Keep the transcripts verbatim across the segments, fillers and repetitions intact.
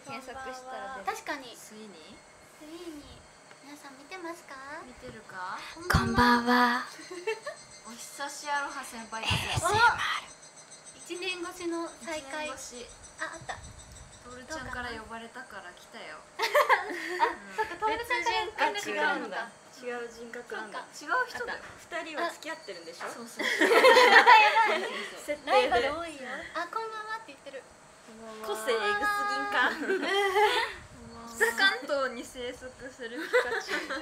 検索したら出る。 確かについについに皆さん見てますか？ 見てるか。 こんばんは。 お久しアロハ先輩ですよ。 一年越しの再会。あ、 一年越しあった。 トールちゃんから呼ばれたから来たよ。 そっか、トールちゃんから別人格違うんだ。違う人格なんだ。 違う人だよ。 二人は付き合ってるんでしょ。 そうそう。 設ライバ定でル多いよ。あ、こんばんはって言ってる。 個性エグすぎんか。 北関東に生息するピカチュウ。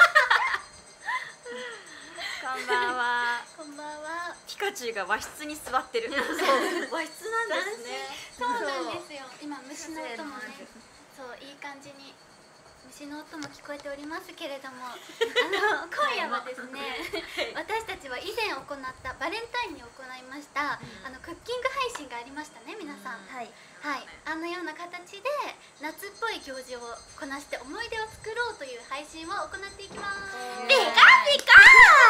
こんばんは。 こんばんは。 ピカチュウが和室に座ってる。そう、和室なんですね。 そうなんですよ。今虫の音もね、そういい感じに虫の音も聞こえておりますけれども、あの今夜はですね、私たちは以前行ったバレンタインに行いましたあのクッキング配信がありましたね、皆さん。はい。はい。あのような形で夏っぽい行事をこなして思い出を作ろうという配信を行っていきます。ピカピカ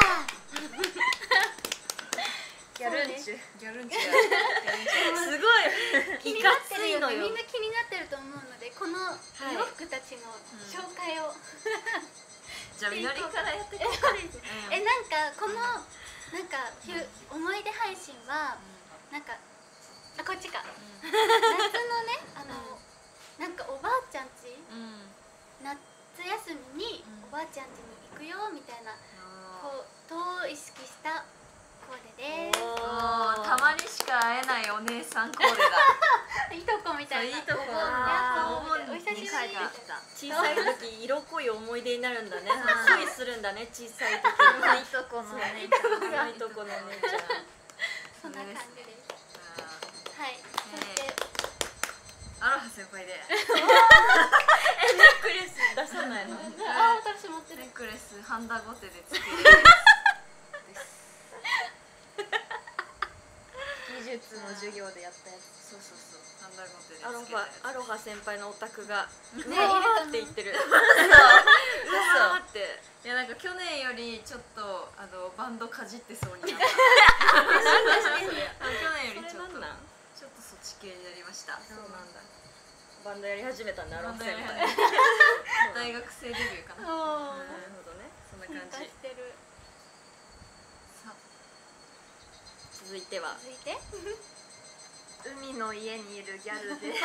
ギャルンチュ。ギャルンチュ。 すごい。 気になってるよね。みんな気になってると思うので、この洋服たちの紹介を。 じゃあみのりからやっていこうか。え、なんかこのなんか思い出配信はなんかあこっちか。夏のね、あのなんかおばあちゃんち夏休みにおばあちゃんちに行くよみたいなことを意識したコーデです。 たまにしか会えないお姉さんコーデだ。 いとこみたいな。 いとこ。 お久しぶり。 小さい時色濃い思い出になるんだね。恋するんだね、小さい時。 いとこの姉ちゃん。 いとこの姉ちゃん。 そんな感じです。はい。そしてアロハ先輩で。 え、ネックレス出さないの？ あ、私持ってる。 ネックレスハンダゴテでつける。 技術の授業でやったやつ。 そうそうそう。ハンダゴテでつけアロるやつ。 ハアロハ先輩のオタクがね、 って言ってる。嘘って。 いやなんか去年よりちょっとあのバンドかじってそうになった。去年よりちょっとちょっとそっち系になりました。 そうなんだ。バンドやり始めたんだ、アロハ先輩。 大学生デビューかな。 なるほどね。 そんな感じ。 続いては。 続いて。 海の家にいるギャルで。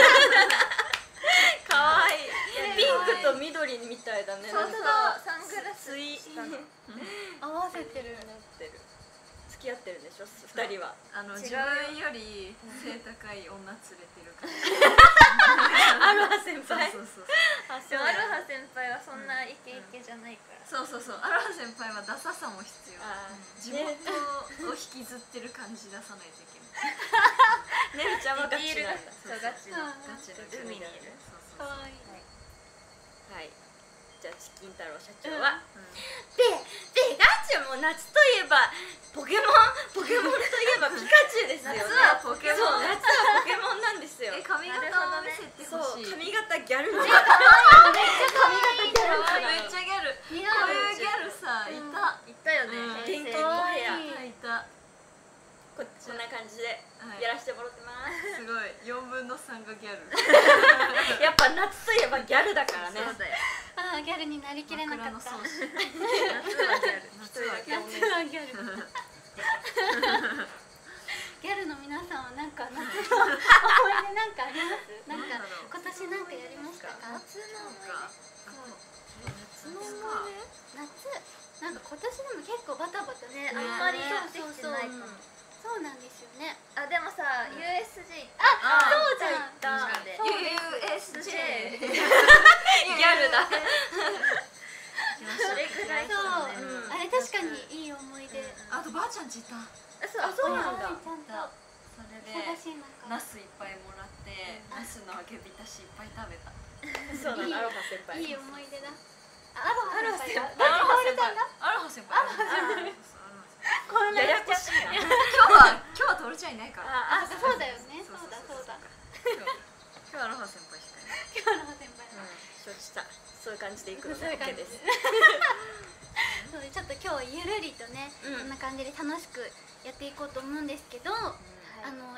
可愛い。ピンクと緑みたいだね。 そうそう。サングラス合わせてる。 なってる。付き合ってるでしょ、二人は。 あの自分より背高い女連れてる感じ。 アロハ先輩。 そうそうそう。 でもアロハ先輩はそんなイケイケじゃないから。 そうそうそう。アロハ先輩はダサさも必要。地元を引きずってる感じ出さないといけない。 ねるちゃんはガチなんだ。 そうガチのガチで海にいる。 可愛い。 はい。じゃあチキン太郎社長はでピカチュウも夏といえばポケモンポケモンといえばピカチュウですよね。 夏はポケモン。 そう夏はポケモンなんですよ。 え髪型を見せてほしい。 髪型ギャルの。 めっちゃ可愛い。 めっちゃギャル。こういうギャルさいた。 いたよね。 元気のヘア。 いた。 こんな感じでやらせてもらってます。 すごい四分の三がギャル。 やっぱ夏といえばギャルだからね。 そうだよ。 ああ、ギャルになりきれなかった。 夏はギャル。夏はギャル。 夏はギャル。ギャルの皆さんはなんか夏の思い出なんかあります？なんか今年なんかやりましたか？ 夏の思い出。 夏の思い出？夏なんか今年でも結構バタバタね、 あんまりできてないかも。 そうなんですよね。 あ、でもさ、ユーエスジー。 あ、そうじゃん。 確かに。 ユーエスジェー。 ギャルだ。 それぐらい。 そう。あれ確かにいい思い出。 あとばあちゃんちいた。 あ、そうなんだ。ちゃんと。 それでナスいっぱいもらってナスの揚げ浸しいっぱい食べた。 そうなの、アロハ先輩。 いい思い出だ。アロハ先輩。 アロハ先輩。アロハ先輩。 ややこしいな。 今日は今日はトルちゃんいないから。 あ、そうだよね。そうだそうだ。 今日はアロハ先輩しかいない。 今日はアロハ先輩。 承知した。そういう感じでいくので OK です。 そうちょっと今日ゆるりとね、こんな感じで楽しくやっていこうと思うんですけど、あのいくつ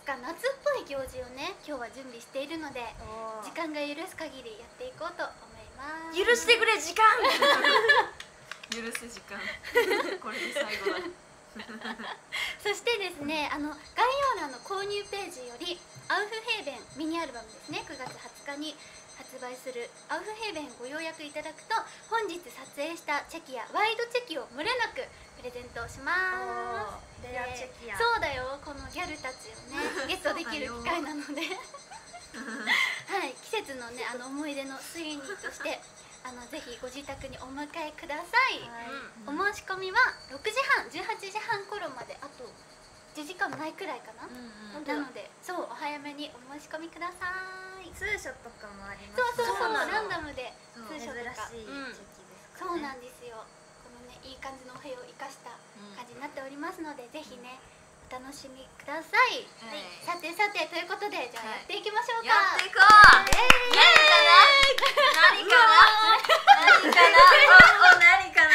か夏っぽい行事をね今日は準備しているので時間が許す限りやっていこうと思います。 許してくれ時間許す時間これで最後だ。 そしてですね、あの概要欄の購入ページよりアウフヘーベンミニアルバムですね、くがつはつかに発売するアウフヘーベンご予約いただくと本日撮影したチェキやワイドチェキを漏れなくプレゼントします。 レアチェキや。 そうだよ、このギャルたちをねゲットできる機会なのではい、季節のねあの思い出のスイーニーとしてあのぜひご自宅にお迎えください。お申し込みはろくじはんじゅうはちじはん頃まであといちじかんないくらいかな、なのでそうお早めにお申し込みください。 ツーショットとかもあります。 そうそうそう、 そうなのランダムでツーショットとか、 珍しいチェキですかそうね。 なんですよ。このねいい感じのお部屋を生かした感じになっておりますので、ぜひねお楽しみください。 はい、 さてさてということでじゃあやっていきましょうか。 やっていこう。 イエーイ。 何かな何かなおお何かな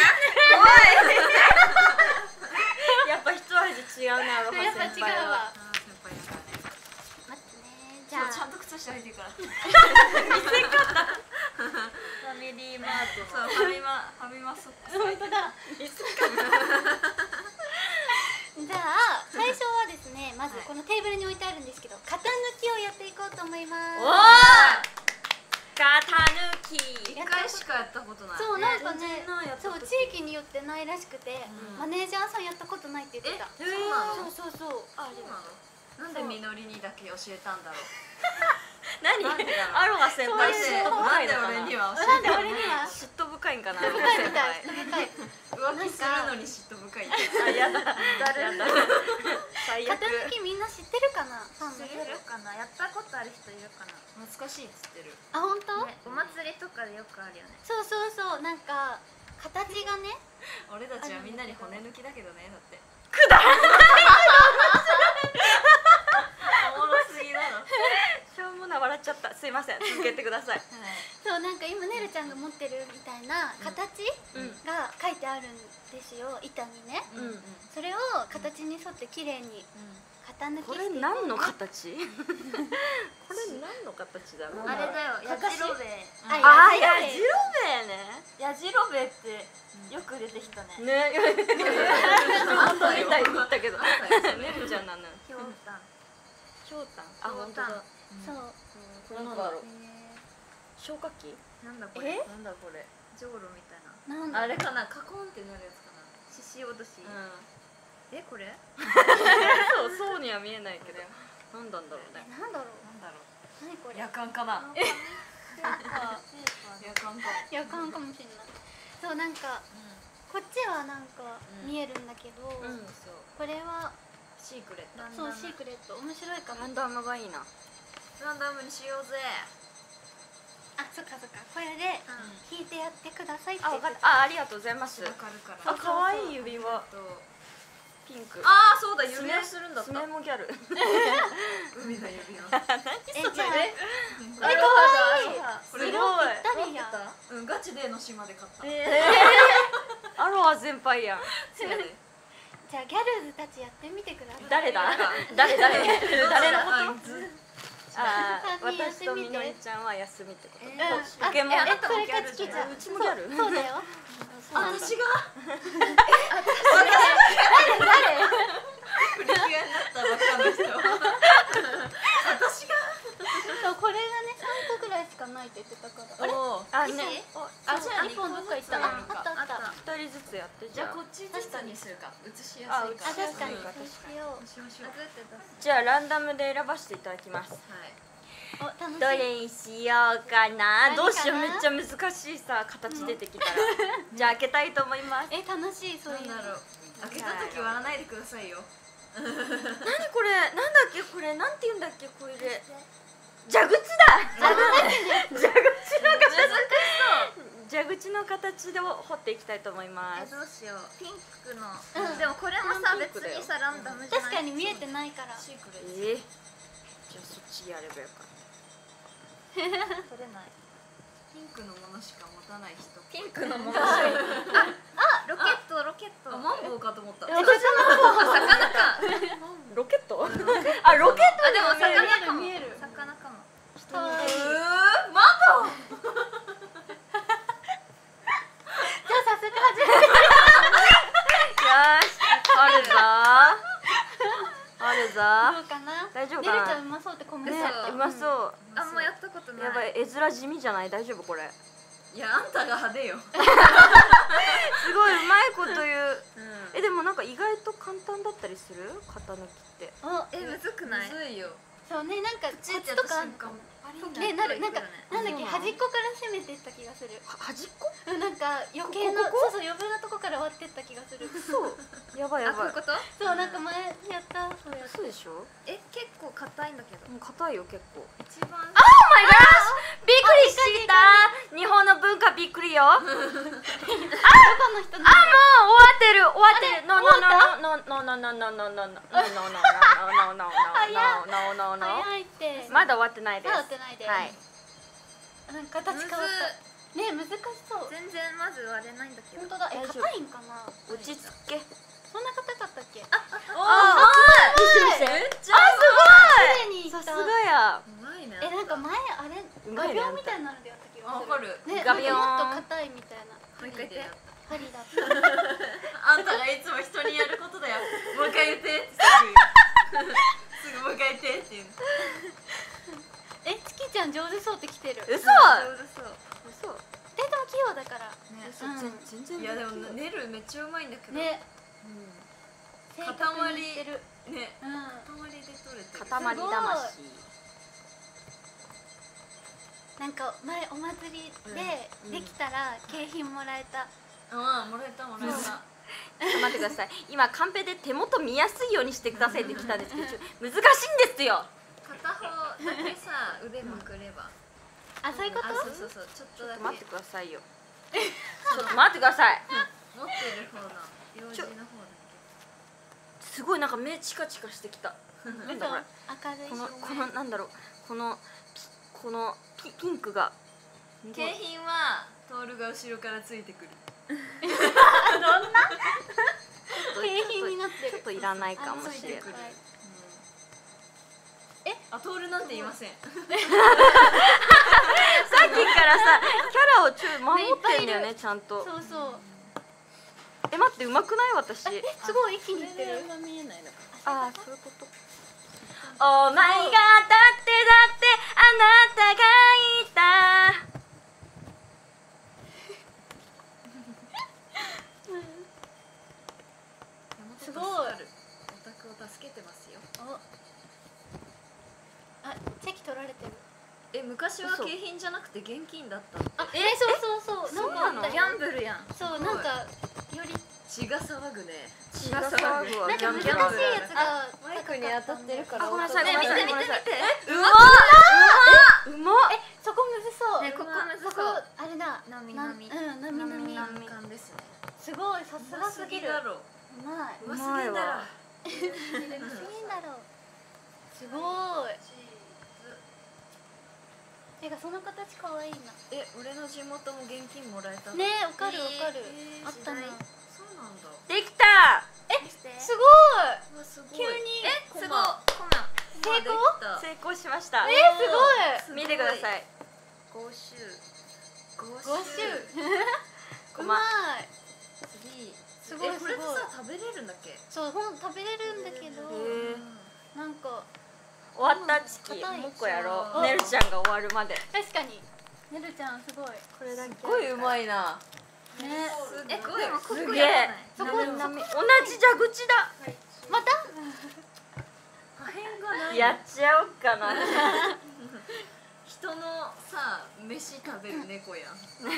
おいやっぱ一味違うな、アロハやっぱ違先輩は。 うわ。 あー先輩だからね。 待ってね。じじゃあゃあちゃんと靴下履いてるから。 ファミリーマートそうファミマファミマソックス。 本当だ。じゃあ最初はですね、まずこのテーブルに置いてあるんですけど、型抜きをやっていこうと思います。 おお。型抜き。 一回しかやったことない。 そうなんかね全然ないや、ったそうこと地域によってないらしくて、 うんマネージャーさんやったことないって言ってた。 えそうなのそうそうそう。 あそうなの。なんでみのりにだけ教えたんだろう。 何なんでだろうアロハ先輩そういう嫉妬なんで深いのかな俺には教なんでえて俺には嫉妬深いんかな、 深いみたい、深い。 浮気するのに嫉妬深いって。 あ、やだやだ最悪。 型抜きみんな知ってるかな？ファンの人知ってるかな。やったことある人いるかな。 懐かしいっつってる。 あ、本当？ ね、お祭りとかでよくあるよね。 そうそうそう、なんか形がね、 俺たちはみんなに骨抜きだけどねだって。おもろすぎだろ。 しょうもな笑っちゃった。すいません、続けてください。 そうなんか今ねるちゃんが持ってるみたいな形うんが書いてあるんですよ、板にね。 うんうんうん。 それを形に沿って綺麗に型抜きこれしていこうね。 何の形？これ何の形だろう。 あれだよ、やじろべえ。 ああー、ややじじろべえね。 やじろべえってよく出てきたね。 ね、本当みたいに言ったけど、ねるちゃんなの。 ひょうたん。 ひょうたん。あ、本当だ。 そう。 これなんだろう。消火器？ なんだこれ。 え？ なんだこれ。じょうろみたいな。 なんだあれかな、カコンってなるやつかな。 獅子おどし。え、これ？ そう、そうには見えないけど、何なんだろうね。 え、なんだろう。 なんだろ何これ。 う。夜間かな。 え、 夜間か。 いや、かんかもしれない。そうなんかこっちはなんか見えるんだけど、 うん、そう。 これはシークレット。 そうシークレット面白いかも。 ランダムがいいな。 ランダムにしようぜ。 あ、そっかそっか。これで引いてやってくださいってあ、 言ってわかった。あ、ありがとうございます。 わかるから。 あ、可愛い指輪。 とピンク。 ああ、そうだ、指輪するんだった。 爪もギャル。 海の指輪。 え、じゃあえ、 え、かわいい。 これ色ぴったりや。 うん、ガチで江ノ島で買った。 アロハ先輩やん。 そうやで。 じゃあギャルズたちやってみてください。 誰だ？誰誰？誰のこと？ ずああ、 三人やっ私てみてとみのりちゃんは休みってこと。 うん、 ポケモン。 あえ、それかつきちゃん。 うちもギャル？ そうそうだよ。 私が誰？ プリキュアになったばっかの人。私がそう、これがね三個ぐらいしかないって言ってたから。あれ？ おあ、ね。 あ、じゃあ一本どっか行った。あ、あったあった。 二人ずつやってじゃあこっちずつにするか。映しやあ、 すいか。 あ、確かに。 うんそうしよう。 しましょう。 じゃあランダムで選ばせていただきます。 はい。 お、楽しい。 どれにしようかな。 何かなどうしよう、めっちゃ難しいさ形出てきたら。じゃあ開けたいと思います。 え、楽しいそういうの。 なんだろう。開けた時割らないでくださいよ。 何これ？なんだっけこれ？なんて言うんだっけこれ？蛇口だ。蛇口の形。蛇口の形で掘っていきたいと思いまえ、 す。 どうしよう。ピンクの。 うんでもこれもさ、 ピンクだよ別にさ、ランダムじゃない。 確かに見えてないから。 シークレット。 えー、じゃあそっちやればよかっ取れない。 ピンクのものしか持たない人。 ピンクのものああロケットロケットあ、マンボウかと思った。 私魚かロケットあロケットあでも魚かも見える魚かもかわいい。じゃうー、マンボウ。 あ早速始めて。 よーしあるぞーあるぞーどうかな。 大丈夫かなねるちゃんうまそうってコメントねあった。 うまそうあんまやったことないやばい絵面地味じゃない大丈夫これいや、あんたが派手よ。 すごいうまいこと言ううん。 えでもなんか意外と簡単だったりする型抜きってお、 えむずくないむずいよ。 そうね、なんかコチってツとかあるのかも。 パリンね、なるなんかなんだっけ、 そうなの端っこから攻めてった気がする。 は端っこうん、なんか余計なこここそうそう余分なとこから割ってった気がする。 そうやばいやばいあこういうことそうなんか前やったそうやった。 そうでしょえ結構硬いんだけどもう硬いよ結構一番。 びっくりした日本の文化びっくりよあもう終わどこの人なの？ ってる終わってる No no 終 no no no no no no no no no no no no no no no no no no 早いって。 まだ終わってないですまだ終わってないです。 はいなんか形変わった。ね、難しそう。 全然まず割れないんだけど本当だ。え、 大丈夫硬いんかな。 落ち着けそんな硬かったっけ？あ、 あ見せて見せてめっちゃ綺麗にいった。 さすがやうまいね。 え、なんか前あれまいね画鋲みたいなのでやった気がする。 わかるね、 画鋲なんかもっと硬いみたいな。 もう一回言って針だった。 あんたがいつも人にやることだよ。もう一回言ってってすぐ言う。すぐもう一回言ってって言う。 え、チキちゃん上手そうって来てる。 嘘上手そう嘘二人とも器用だから。 ね嘘全然いやでも練るめっちゃうまいんだけど。 ね、 塊正確にいってる。 ね。 うん。 塊で取れてる。 塊魂なんか前お祭りでうんできたら景品もらえた。 ああ、もらえたもらえた。 ちょっと待ってください今カンペで手元見やすいようにしてくださいって来たんですけどちょ難しいんですよ片方だけさ、腕まくれば。 あ、そういうこと？ あ、そうそうそう。ちょっとだけ。 待ってくださいよちょっと待ってください持ってる方の用事の方だすごいなんか目チカチカしてきたなんだこれ明るいこのこのなんだろうこのピこのピピンクがけ。景品はトールが後ろからついてくる。 景品になってる。 ちょっといらないかもしれないついてくる。 はいえ、あ、トールなんて言いません。 さっきからさキャラをちょっと守ってんだよねちゃんとそうそう。 え待ってうまくない私え、すごい一気にいってる。 が見えないのか。 ああそういうことお前がだってだってあなたがいたすごいオタクを助けてますよ。 お。あ、チェキ取られてる。 え、昔は景品じゃなくて現金だったって。 あ、え、そうそうそう。なんかあったギよ。 ャンブルやんそう、なんかより血が騒ぐね。 血が騒ぐわなんか難しいやつがマイクに当たってるから。 あごめんなさいごめんなさい見て見て見てうまっ。 うまっえ、そこむずそう。 ねここむずそうそこあれだ。 なみななみうん、なみなみ。 難関ですね。 すごい、さすがすぎる。 だろ。 うまい。 うますぎだろ。 不思議だろう。すごい。てかその形可愛いな。 え、俺の地元も現金もらえたの。 ねえ、わかるわかる。 えーあったな。 そうなんだ。 できたすごうわすごい。 急にえすごいコマ成功成功しましたい。えー、すごい。 見てくださいゴーシュごご種。 ごまうまい。 次。 すごいえ、これってすごいさ食べれるんだっけ？ そう、ほん食べれるんだけど、 へーなんか終わったチキ硬いもう一個やろあうねるちゃんが終わるまで確かに。ねるちゃんすごい。 これだけすごいうまいな。 ね。 すえごい。 でもここすげえやばないそこなみなみ同じ蛇口だまた？ 破片がない。 やっちゃおうかな人のさ飯食べる猫やん。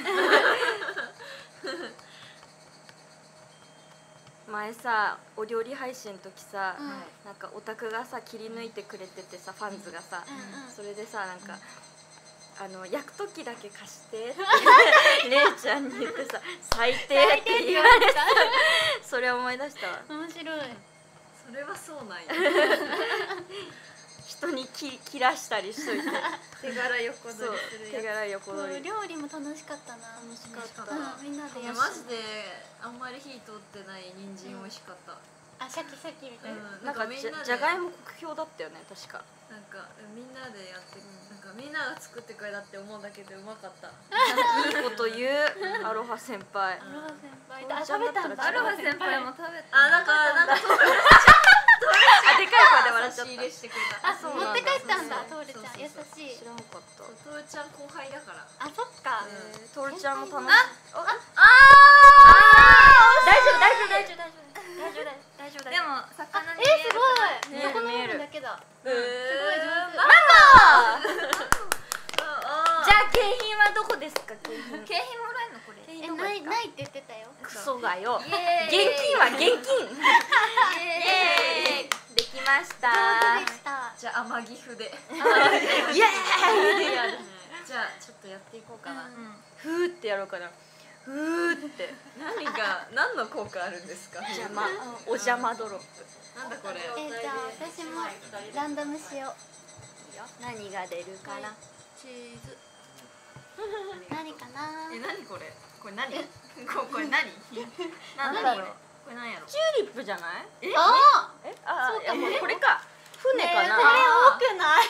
前さお料理配信の時さ、 うんなんかオタクがさ切り抜いてくれててさファンズがさ、 うんうんそれでさなんか、あの焼く時だけ貸してってれいちゃんに言ってさ最低って言われてそれ思い出したわ面白い。 それはそうなんや。 人に切切切らしたりしといて手柄横取そうりするや手柄横そう取り料理も楽しかったな。 楽しかったうん、みんなでいややっマジであんまり火通ってない人参美味しかった。 あ、シャキシャキみたいな。 うんなんかじゃじゃがいも酷評だったよね確かなんかみんなでやってなんかみんなが作ってくれたって思うだけでうまかった。 いいこと言うアロハ先輩アロハ先輩。 うんあ、食べたんだ。 アロハ先輩も食べた。 あ、なんかなんかあでかい声で笑っちゃっ差し入れしてくれた。 あ、持って帰ったんだ。 そうそうトールちゃん、優そうしいた知。らんかったトールちゃん後輩だから。 あ、そっか。 うんえートールちゃんも楽しいああ大丈夫大丈夫大丈夫大丈夫大丈夫大丈夫でも魚にえ、すごい。 ねそこの部見える分だけだ。 えーすごい上手。 じゃあ景品はどこですか景品景品もらえるのこれ。 え、ないないって言ってたよ。 クソがよイエーイ現金は現金イイエーイエーイできました上手でした。 じゃあ甘岐阜で。 イエーイじゃあちょっとやっていこうかな。 ふーってやろうかなふーって何が何の効果あるんですか。 邪魔お邪魔ドロップなんだこれ。 え、じゃあ私もランダムしよう。 何が出るかなチーズ。 何かな。 え、何これ。これ何。ここれ何。なんなんだろうだろう。これ何やろ。 チューリップじゃないあえあそうかいやもうこれか船かなねえこれ多くない。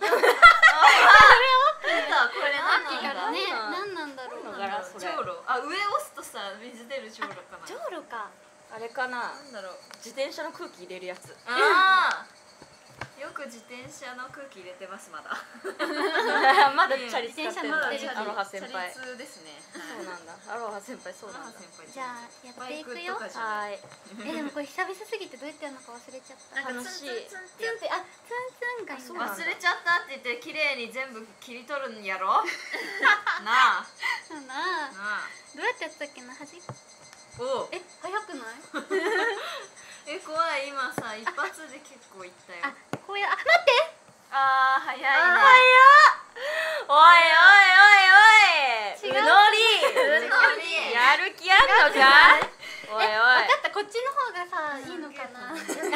出た。これ何だからなんだ。 ね、 なんだ何なんだろう。 なんだろうじょうろ。あ、上押すとさ水出るじょうろかな。 じょうろか。 あれかななんだろう。 自転車の空気入れるやつああ。よく自転車の空気入れてますまだ。 まだチャリ使ってんだまだチャリアロハ先輩チャリ通ですね。 そうなんだアロハ先輩そうアロなんだハ先輩。 じゃあやっていくよ。 バイクとかじゃない。 はいえ、でもこれ久々すぎてどうやってやるのか忘れちゃった。 なんか楽しいツンツンツンってやっツンって、あ、ツンツンがいいんだ。 そうなんだ忘れちゃったって言って綺麗に全部切り取るんやろ。なあ。 そうな。 なあ。 どうやってやったっけな、はじ。 おう。 え、早くない。 え、怖い。今さ一発で結構いったよ。 あ、こうや、あ、待って。 あー早いね。 おいおいおいおいう違うのりうのりやる気あんのかおいおいえ、わかった、こっちの方がさ、いいのかな。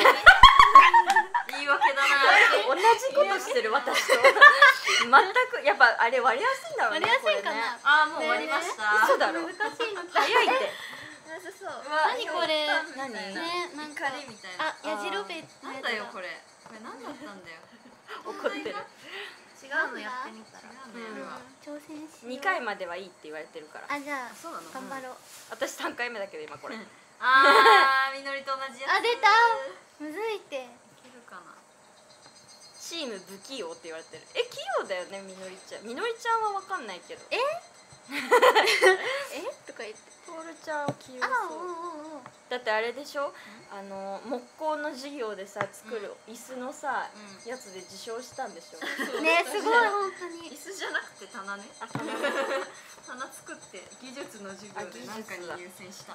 言い訳だな。 同じことしてる私と全くやっぱあれ割りやすいんだろうね割りやすいかこれねな。 あーもう終わりました。 嘘だろ難しいの。 早いってた。むずそう。 うわ何これ。 何ね、なんか。 怒りみたいな。 あ、やじろべ。 なんだよこれ。これ何だったんだよ。 怒ってる違うのやってみたら。 違うのやるわ。 挑戦しよう。 にかいまではいいって言われてるからあ、じゃあそうなの。 頑張ろう。 私さんかいめだけど今これあーみのりと同じやつ。 あ、出た。むずいって。 いけるかな。 チーム不器用って言われてるえ器用だよねみのりちゃんみのりちゃんはわかんないけどええとか言って。 トールちゃんは器用あ、 そうおうおうおう。 だってあれでしょあの木工の授業でさ作る椅子のさ、 うやつで受賞したんでしょね、すごい本当椅に。 子じゃなくて棚ね。 あ棚棚作って技術の授業で何かに優先した。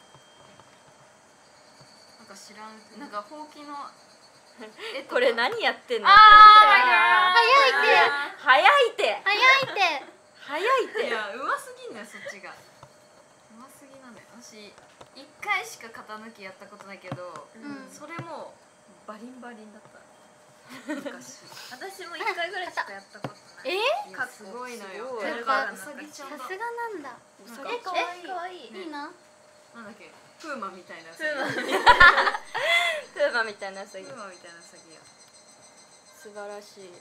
なんか知らん。なんかほうきの絵とか。 これ何やってんのあー早いって。 早いって早いって。 早いっていやうますぎんのよそっちが。うますぎなのよ。私一回しか型抜きやったことないけど、 うんそれもバリンバリンだった。昔。 私も一回ぐらいしかやったことない。 え？ いやすごいのよ。 すごいなんかうさぎちゃんだ。 さすがなんだ。 なんかえ、 可愛い可愛い。 いいな。 なんだっけプーマみたいな。 プーマププーマみたいなさーマみたいなウサギや。 素晴らしい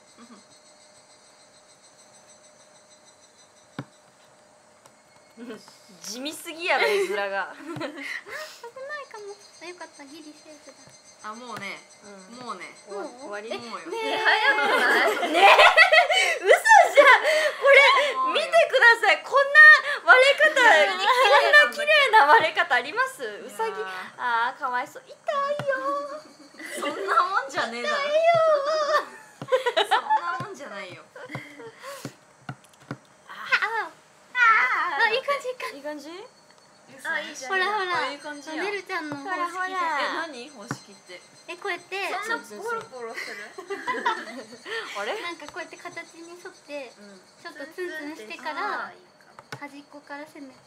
地味すぎやろ絵面が危ないかも。あ、よかった、ギリセーフだ。 あもうね、 うんもうね。 終わ終わりもうよ。 ねえ、 早くない？ ねえ嘘じゃんこれ見てくださいこんな割れ方こんな綺麗な割れ方ありますうさぎいやあーかわいそう痛いよそんなもんじゃねえだろ。そんなもんじゃないよ。 あ、あ、いい感じ、いい感いい感じあ、いいじじ。 ゃん。 ほらほら。 あいい感じやんねるちゃんの方ほらほら式で。 え何方式って。 え、こうやって。 そんなポロポロする？ あれなんかこうやって形に沿って。 うん。 ちょっとツンツンしてかあらーいいかも。 端っこから攻めて。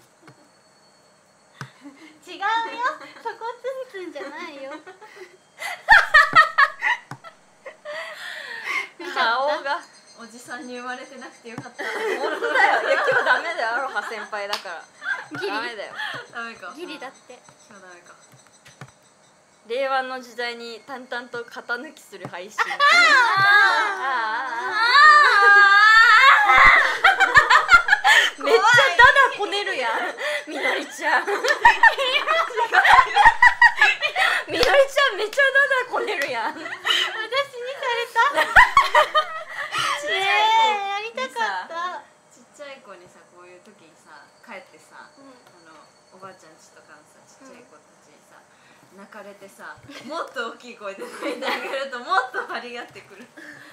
違うよ。そこツンツンじゃないよ。 に生まれてなくてよかった。 本当だよ。いや今日ダメだよ、アロハ先輩だからギリダメだよ。 ダメか。 ギリだって。 今日ダメか。 令和の時代に淡々と型抜きする配信。あーめっちゃダダこねるやんみのりちゃん。みのりちゃんめっちゃダダこねるやん。 私にされた。ねえやりたかった。 ちっちゃい子にさ、こういう時にさ、帰ってさ、あのおばあちゃんちとかのさ、ちっちゃい子たちにさ、泣かれてさ、もっと大きい声で泣いてあげるともっと張り合ってくる。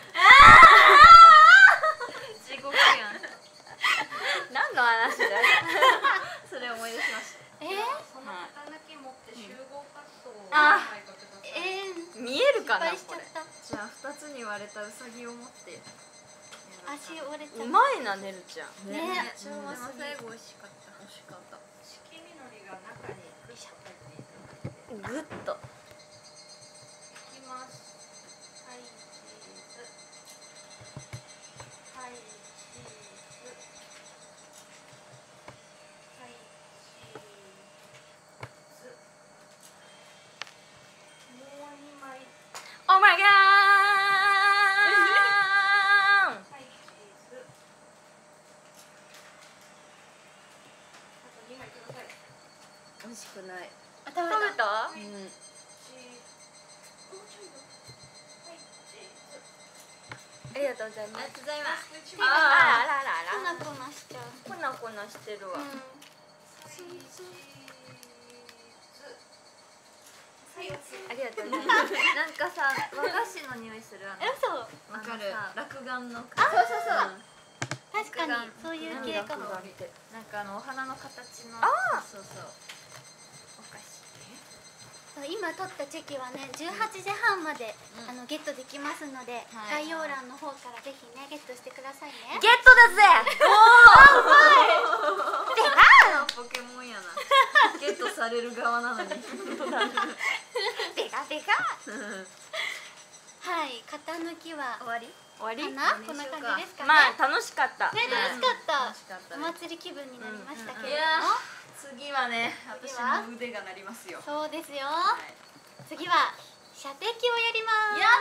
地獄やん。 何の話だよ。 それ思い出しました。 えー、 その型抜き持って集合活動をあお願いください。 えー、 見えるかなこれ。 失敗しちゃった。 じゃあ二つに割れたウサギを持ってやろうか。 足折れちゃうう。 まいなねるちゃん。 ねめっえ。 ちゃうまそう。 最後美味しかった。 美味しかった。 四季みのりが中にグッと入っていただいて。 グッと。 いきます。はい、チーズ。はい、チーズ。はい、チーズ。もうにまい。 オーマイガー。 はい、チーズ。あとにまいください。 美味しくない。 あ、食べ食べた。 た？ うん。 チーズ。もうちょいだ。はい、チーズ。 ありがとうございます。 ありがとうございます。 手がああらら粉ら。 粉しちゃう。 こなこなしてるわ。 うん。 はい、 ありがとうございます。 なんかさ、和菓子の匂いするあの。 え、そう。 わかる。落眼の。 あ、そうそうそう。 確かにそういう系かも。 なんかあのお花の形の。 あそうそう。お菓子。 今取ったチェキはね、じゅうはちじはんまで、あのゲットできますので、 はい概要欄の方からぜひねゲットしてくださいね。 ゲットだぜ。 ポケモンやな。ゲットされる側なのに。 ベガベガ。はい、型抜きは終わり？ 終わり？ かな、こんな感じですかね。 まあ楽しかった。 ね、楽しかった。 楽しかったおね。 祭り気分になりましたけいれどやも、 次はね、私の腕が鳴りますよ。 そうですよ。 はい次は射的をやります。 や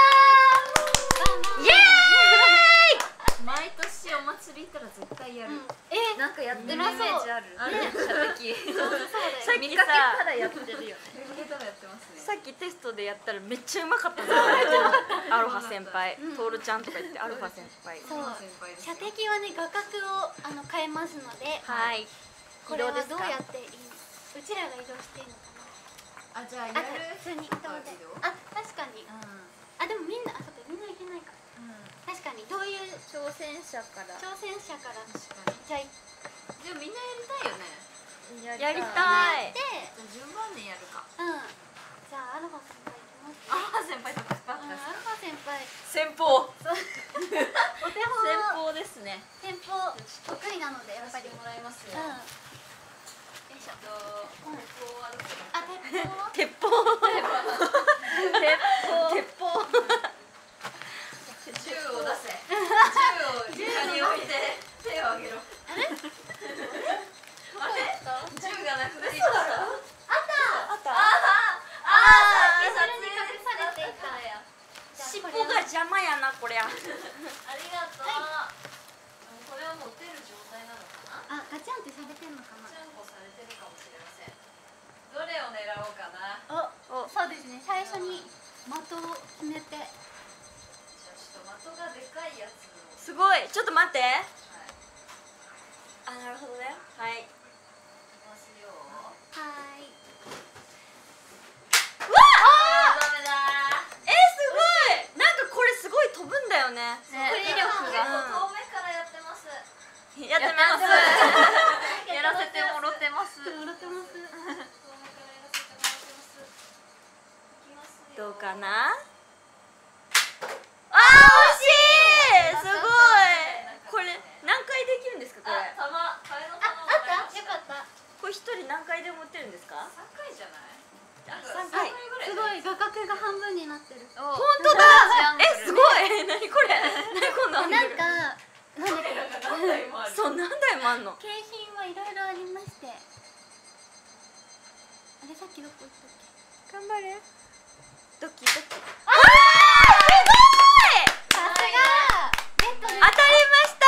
イエ毎年お祭り行ったら絶対やーイ。 る。 え、 なんかやってるイメージある。 ある。 ね射的。 そうだよ。 さっき見かけさたらやってるよね。 見かけたらやってますね。 さっきテストでやったらめっちゃうまかったぞ。アロハ先輩うん、 トールちゃんとか言ってアロハ先輩。 そう先輩ですよ射的はね画角をあの変えますので、 はい。 これはどう移動ですかやっていいの？うちらが移動していいのかあ、じゃあやな？あ、 る。 普通に移動で。あ、確かに。あ、でもみんな、あ、そっか、みんないけないか。確かにどういう挑戦者から。 挑戦者から確かに。 じゃあ行っでもみんなやりたいよね。 やりたい。 て、 じゃあ順番でやるか。 うん。じゃあアルファ先輩行きます。 あ、先輩とかかうん、アルファ先輩。 先方。 お手本。 先方ですね。 先方得意なのでやっぱり。 もらいますうん。 よ。 よいしょ。あ、鉄砲。 鉄砲。鉄砲。 銃を出せ。銃を床に置いて手を上げろ。あれ？銃がなくなりました。 あった。 あー、後ろに隠されていた。 尻尾が邪魔やなこりゃ。 ありがとう。これはもう打てる状態なのかな？ あ、ガチャンってされてんのかな。 ちゃんこされてるかもしれません。どれを狙おうかな。 お、そうですね。最初に的を決めて。 じゃあちょっと的がでかいやつを。 すごい。ちょっと待って。 はい。 あ、なるほどね。はい。 いきますよ。 はーい。 うわあー、ダメだえー、すごい。なんかこれすごい飛ぶんだよね。 ね、 これ力ー。 が結構遠目からやってます。 やってます。 やらせてもろてます。 もらってます。 遠目からやらせてもらってます。いきますよ。 どうかな。あー、惜しい。すごい。これ何回できるんですかこれ。 あ、玉、替えのあ、 玉あった。よかった。 これ一人何回でも打てるんですか。 三回じゃない？ あ、 三三回。 ぐらいすごい画角が半分になってる。 本当だ。えすごい。何これ。何こんな。 なんかなんだっけ。 何台もある。 そう何台もあんの。 景品はいろいろありまして。あれさっきどこ行ったっけ。 頑張れ。ドキドキ。 あーすごい。さすが。ゲットです。 当たりました。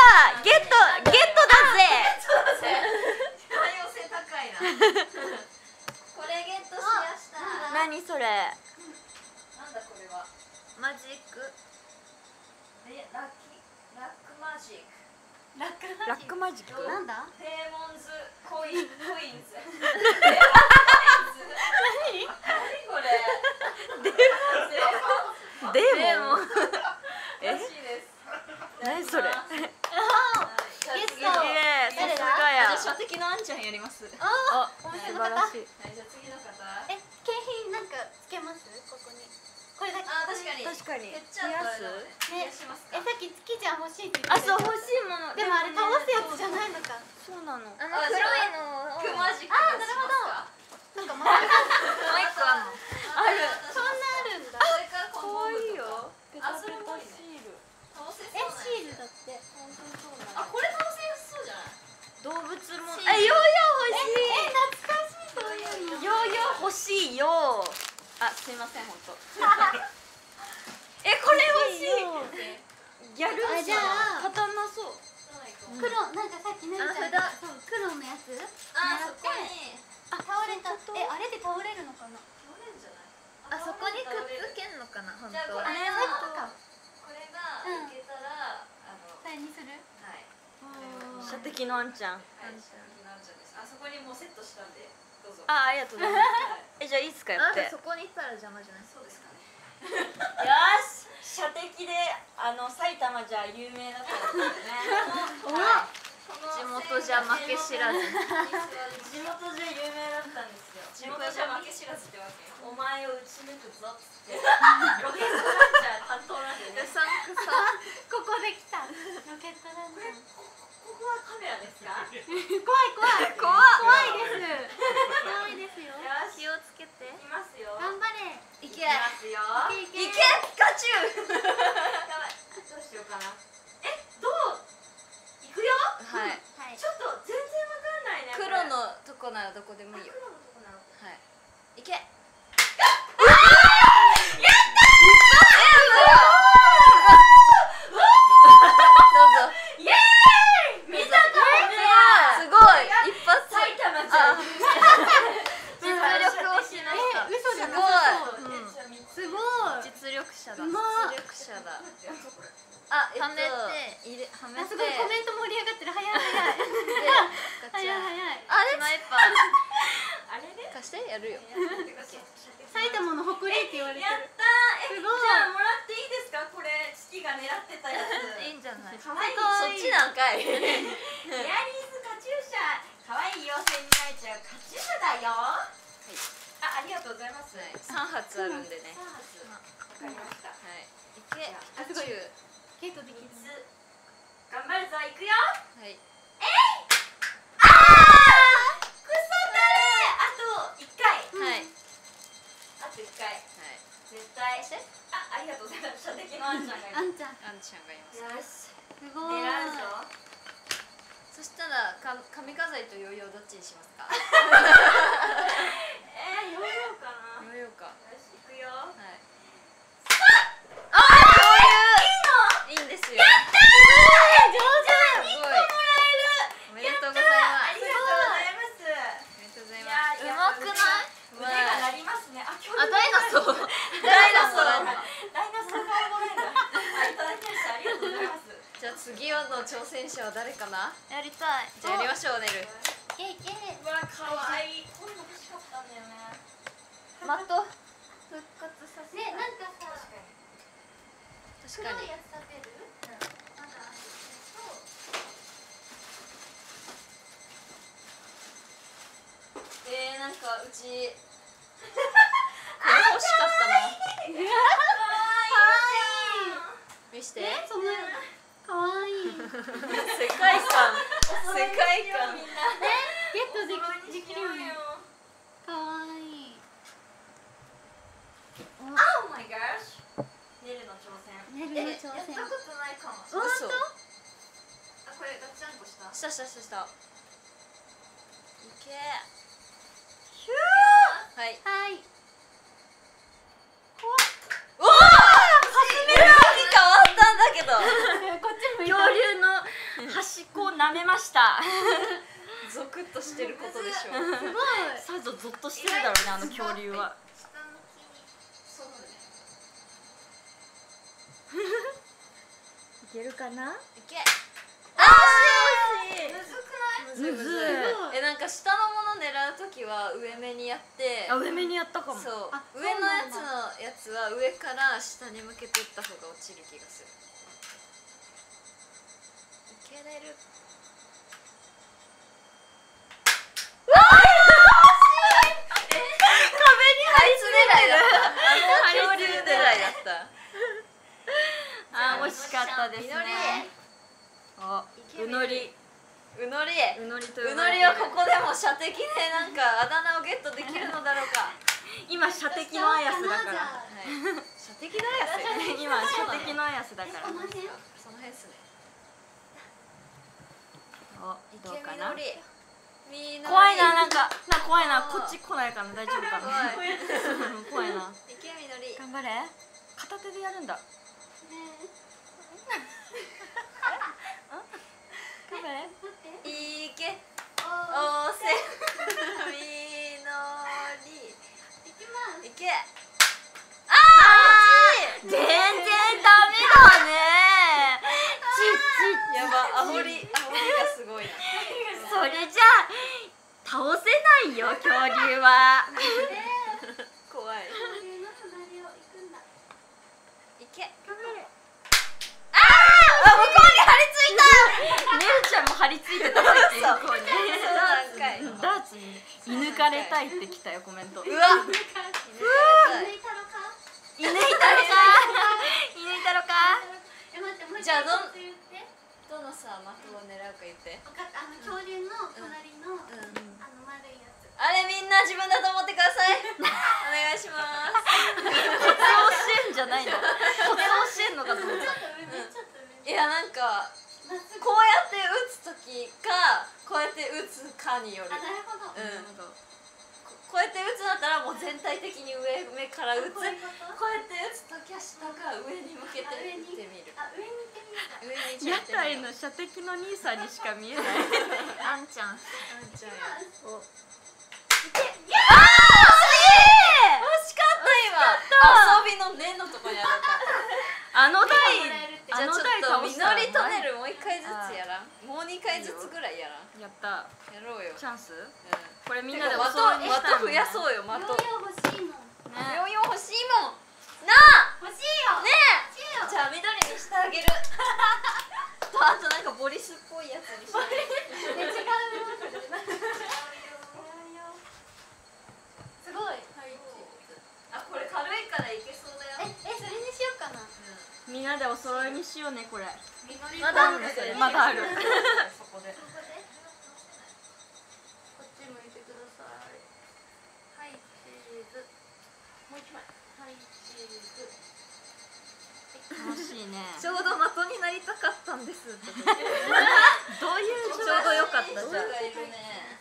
ゲットゲットだぜ。 多様性高いな。これゲットしました。 何それ。 なんだこれは。 マジックえラッキーラックマジック。 ラックラックマジック。 なんだ。 デーモンズコインコインズ。何これ。 デーモン。 らしいです。 何それ。 ゲスト。 イエーイ。さすがや。 射的のあんちゃんやります。 ああ、 お店素の方。 晴らしい。 はい、じゃあ次の方。 え、景品なんかつけます？ここに。これだけ。 あ、確かに。 確かに。 減っちゃうとあれだもんね。 ね増やしますえ、 か。 さっき月ちゃん欲しいって言あ、 ってた。 そう欲しいもの。 でもあれ倒すやつじゃないのか。 そうなの。 あの黒いのをクマジックあ、 出しなるほますか。 ど。なんかまだもう一個あんのある。 そんなあるんだ。 これから可コンボ愛いよ。ペあタペタそれもいいねシール。 倒せえ、 そうな。 シールだって。 あ、これ倒せやすそうじゃない。 動物も。 シールえ、ヨーヨー欲しい。 え、懐かしいそういうの。 ヨーヨー欲しいよ。あ、すいません本当。え、これ欲しい。ギャルあ、じゃあ刀そう。 黒、なんかさっきねるちゃんがそう黒のやつ。 あ、そこに。 あ、倒れた。え、あれで倒れるのかな。 倒れんじゃない。 あそこにくっつけんのかな本じゃあ当はこれあれセットか。 これがいけたら、あの、 それにする。 はい。 射的のあんちゃん。 はい、射的なあんちゃんです。あそこにもうセットしたんで、どうぞ。 あ、ありがとうございます。え、じゃあいいっすかやって。 あんたそこに行ったら邪魔じゃないそうですかね。 よし、射的であの埼玉じゃ有名だったんですよね。 地元じゃ負け知らず地元じゃ有名だったんですよ。 地元じゃ負け知らずってわけよ。 お前を打ち抜くぞっつって。ロケットランチャー担当なんでね。 うさんくさここで来た。ロケットランチャー。 ここはカメラですか？ 怖い怖い。 怖怖いです。怖いですよ。 気をつけていきますよ。 頑張れ。 いきますよ。 いけいけ。 いけピカチュウ。 やばい。どうしようかな。え、どう？いくよ。 はいはい。 ちょっと全然わかんないね。これ黒のとこならどこでもいいよ。 黒のとこなの。 はい。いけ。 どうぞイエーイ。見たかすごい一発埼玉じゃん。 実力をしなえ、 した嘘じゃなすさそう。 ごいうんすごい。 実力者だうまっ実力者だあ、えっとはめて入れはめあ、 てすごいコメント盛り上がってる。早い早い。 でガチャ早い早い。 あれスナイパーあれね。 貸してやるよ埼玉の誇りって言われてる。 やったー。え、 すごいじゃあもらっていいですか？これチキが狙ってたやつ。 いいんじゃない可愛い。 そっちなんかい。 エアリーズカチューシャ。可愛い妖精になれちゃうカチューシャだよ。はい。あ、ありがとうございます。 三発あるんでね。 さあ、わかりました。 はい。 いけあ、すごい。ゲートできる。 頑張るぞ、いくよ。 はいあー、クソだね。あと一回。 はいあと一回。 はい絶対。あ、ありがとうございます。射的のあんちゃんがいる。 あんちゃん。 あんちゃんがいますよし。 すごい。 狙うぞ。 そしたらか髪飾りとヨーヨーどっちにしますかえー、ヨーヨーかな。 ヨーヨーかよし、いくよ。 はいあー、いいの。 いいんですよやったー。上手。 すごいおめでとうございますありがとうございます。 おめでとうございいますやー、 うまくない腕が鳴りますね。あ、今あダイナソーダイナソー。ダイナソーがおもろいな。あ、いただきました。ありがとうございます。 じゃあ次の挑戦者は誰かなやりたい。 じゃあやりましょうねるいけいけ。 うわ、可愛い。こういうの欲しかったんだよね。 マット復活させね、なんかさ、 確かに黒いやつ食べる？まだある。 えー、なんかうちこれ欲しかったな見してえ、そんな可愛い。 世界観。世界観。 みんな。 ゲットできできるよね。 よ。 可愛い。 Oh my gosh ネルの挑戦。 ネルえやっの挑戦たことないかも嘘あこれガッチャンコしたしたしたしたしたいけヒュはいはいおお初めの時変わったんだけどこっちー。恐竜の端っこを舐めました。 ゾクッとしてることでしょすごいさぞゾッとしてるだろうね、あの恐竜は。 下向きにそうねいけるかな？ いけあー、惜しい。 むずくないむずいむずいむずいえなんか下のもの狙うときは上目にやってあ、上目にやったかも。 そうあ上のやつのやつは上から下に向けていった方が落ちる気がするいけれるあいつ狙いだったあの恐竜狙いだったあー、惜しかったですみのりね。あ、うのり。 うのりうのりとうの呼ばれてるりはここでも射的でなんかあだ名をゲットできるのだろうか今射的のアヤスだから。 はい射的のやつ今射的のアヤスだから。 この辺その辺っすねお、 いどうかな。 けみのりみのり怖いな、なんか、な怖いな、こっち来ないかな、大丈夫かな。 怖い怖いな。 いけみのり頑張れ。片手でやるんだ。頑張れ。 いけおおせみのりいきますいけあー全然ダメだね。ちやばあほりあほりがすごいなっち。それじゃあ倒せないよ、恐竜は。 怖い恐竜の隣を行くんだいけ頑張れあ向こうに張り付いたねるちゃんも張り付いてた。さっき向こうに。 そうなんかいダーツに射抜かれたいって来たよ、コメント。 うわ抜いたろか射抜いたろか。射抜いたろか。 え待ってもう一じゃあどん回言ってどのさ的を狙うか言って分かったあの恐竜の隣の、 うんあの丸いやつあれみんな自分だと思ってくださいお願いしますコツをしてんじゃないの。コツをしてんのかと思った。 ちょっと上ちょっと上いやなんかまっすぐこうやって打つ時かこうやって打つかによるあなるほど、 うんここうやって打つんだったらもう全体的に上目から打つこうこういうことやって打つ時は下が上に向けて打ってみるあ上に行ってみるか上に屋行ってみる台の射的の兄さんにしか見えない。あんちゃん。 あんちゃんやお惜しかった今遊びの根のとこにあるからあの台。 じゃあちょっとみのりとねるもう一回ずつやらんもう二回ずつぐらいやらんやった。 やろうよチャンス。 うんこれみんなでてかお揃いに的したいもんね。 的増やそうよ的ヨーヨー欲しいもんね。 ヨーヨー欲しいもんなあ欲しいよね欲しいよえじゃあ緑にしてあげるとあとなんかボリスっぽいやつにしてえ違うすごいあこれ軽いからいけそうだえよえそれにしようかなみんなでお揃いにしようね、これ。 まだあるんですよねまだある。 そこでここでこっち向いてください。はい、チーズ。もう一枚。はい、チーズ。 楽しいね。 ちょうど的になりたかったんですってちょどういううどよかったじゃんがいるね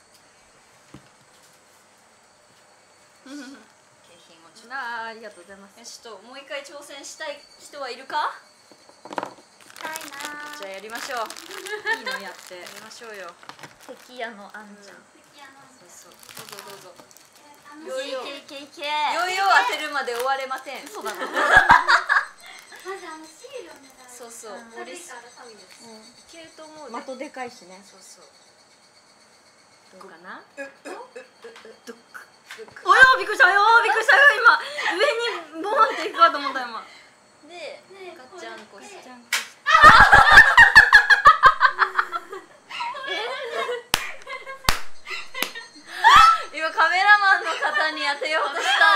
景品をちょっとあー、ありがとうございます。 よしともう一回挑戦したい人はいるかしたいなじゃあやりましょういいのやって。 やりましょうよ敵屋のあんちゃん。 敵あのそうそうどうぞどうぞえあのヨーヨーいけいけいけ。 ヨーヨー当てるまで終われませんそうだな。 まずあのシールを狙うそうそううんボリス軽いから多分ですいけると思うで的でかいしね。 そうそうどうかな。 ううううドック。およー、びっくりしたよー、びっくりしたよ今。上にボーンっていくかと思った今。 でねガッチャンコしてじゃん。 今カメラマンの方に当てようとした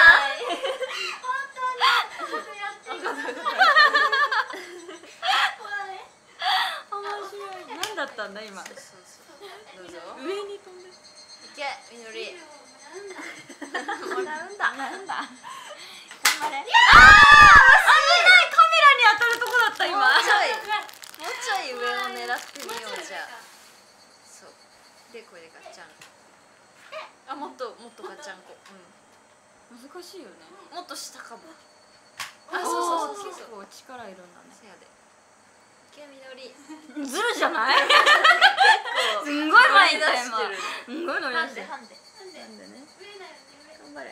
本当にやってる怖い面白い。何だったんだ今。 そうそうそうどうぞ上に飛んで。 いけみのりシールをもらうんだもらうんだ。なんだ。 ってみようじゃあ。そうでこれでガッチャン。あもっともっとガッチャンコ。う難しいよね。 ん。もっと下かも。 あ、 あそうそうそうそう。 結構力いるんだね。 せやで。けみのり。 ずるじゃない？すんごい前に出してる。すんごい乗り出してる。 ハンデ。 なんでね。 上だよね上。 頑張れ。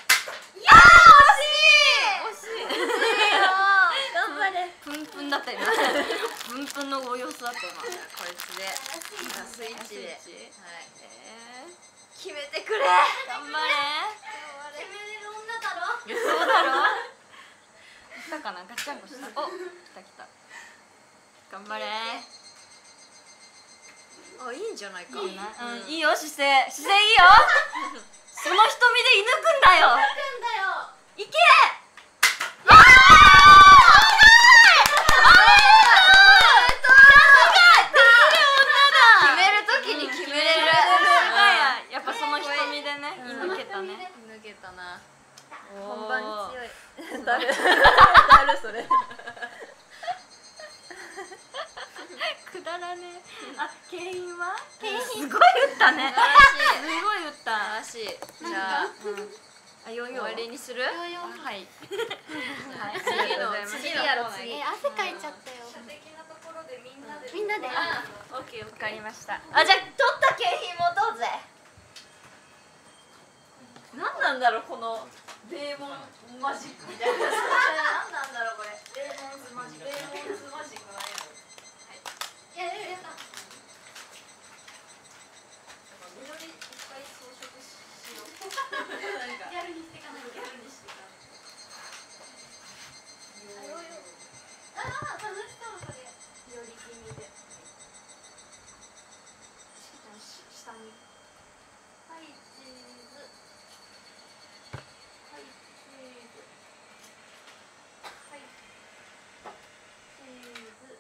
惜しい。 頑張れ。プンプンだったよ。プンプンのご様子だった今。 こいつで。スイッチで。はい。 え決めてくれ。 ー、頑張れ。 決めれる女だろ。 そうだろ。したかな、ガッチャンコした。お、来た来た。頑張れ。 あいいんじゃないか。 いいな、うん、いいよ姿勢、姿勢いいよ。その瞳で射抜くんだよ。 なんだよ。 いけ。 決めるときに決めれる。 やっぱその瞳でね、射抜けたね。 抜けたな。 本番に強い。 誰？ 誰それ。くだらねえ。あ、景品は？すごい打ったね。すごい打った。 素晴らしい。じゃあ、 あ、ヨーヨー終わりにする？ はい。 次の次やろう次。 え汗かいちゃったよ。 的なところでみんなで。 みんなで。 オッケーオッわかりました。 あじゃあ取った景品もどうぜ。なんなんだろうこのデーモンマジックみたいな。なんなんだろうこれ。デーモンズマジック。デーモンズマジックなんやろ。 いやいやいや。 緑いっぱい装飾しよう。 ギャルにしてかないと。 ギャルにしてか。 ああ楽しそうそれ。 より気味で。下に。 はいチーズ。はいチーズ。はいチーズ。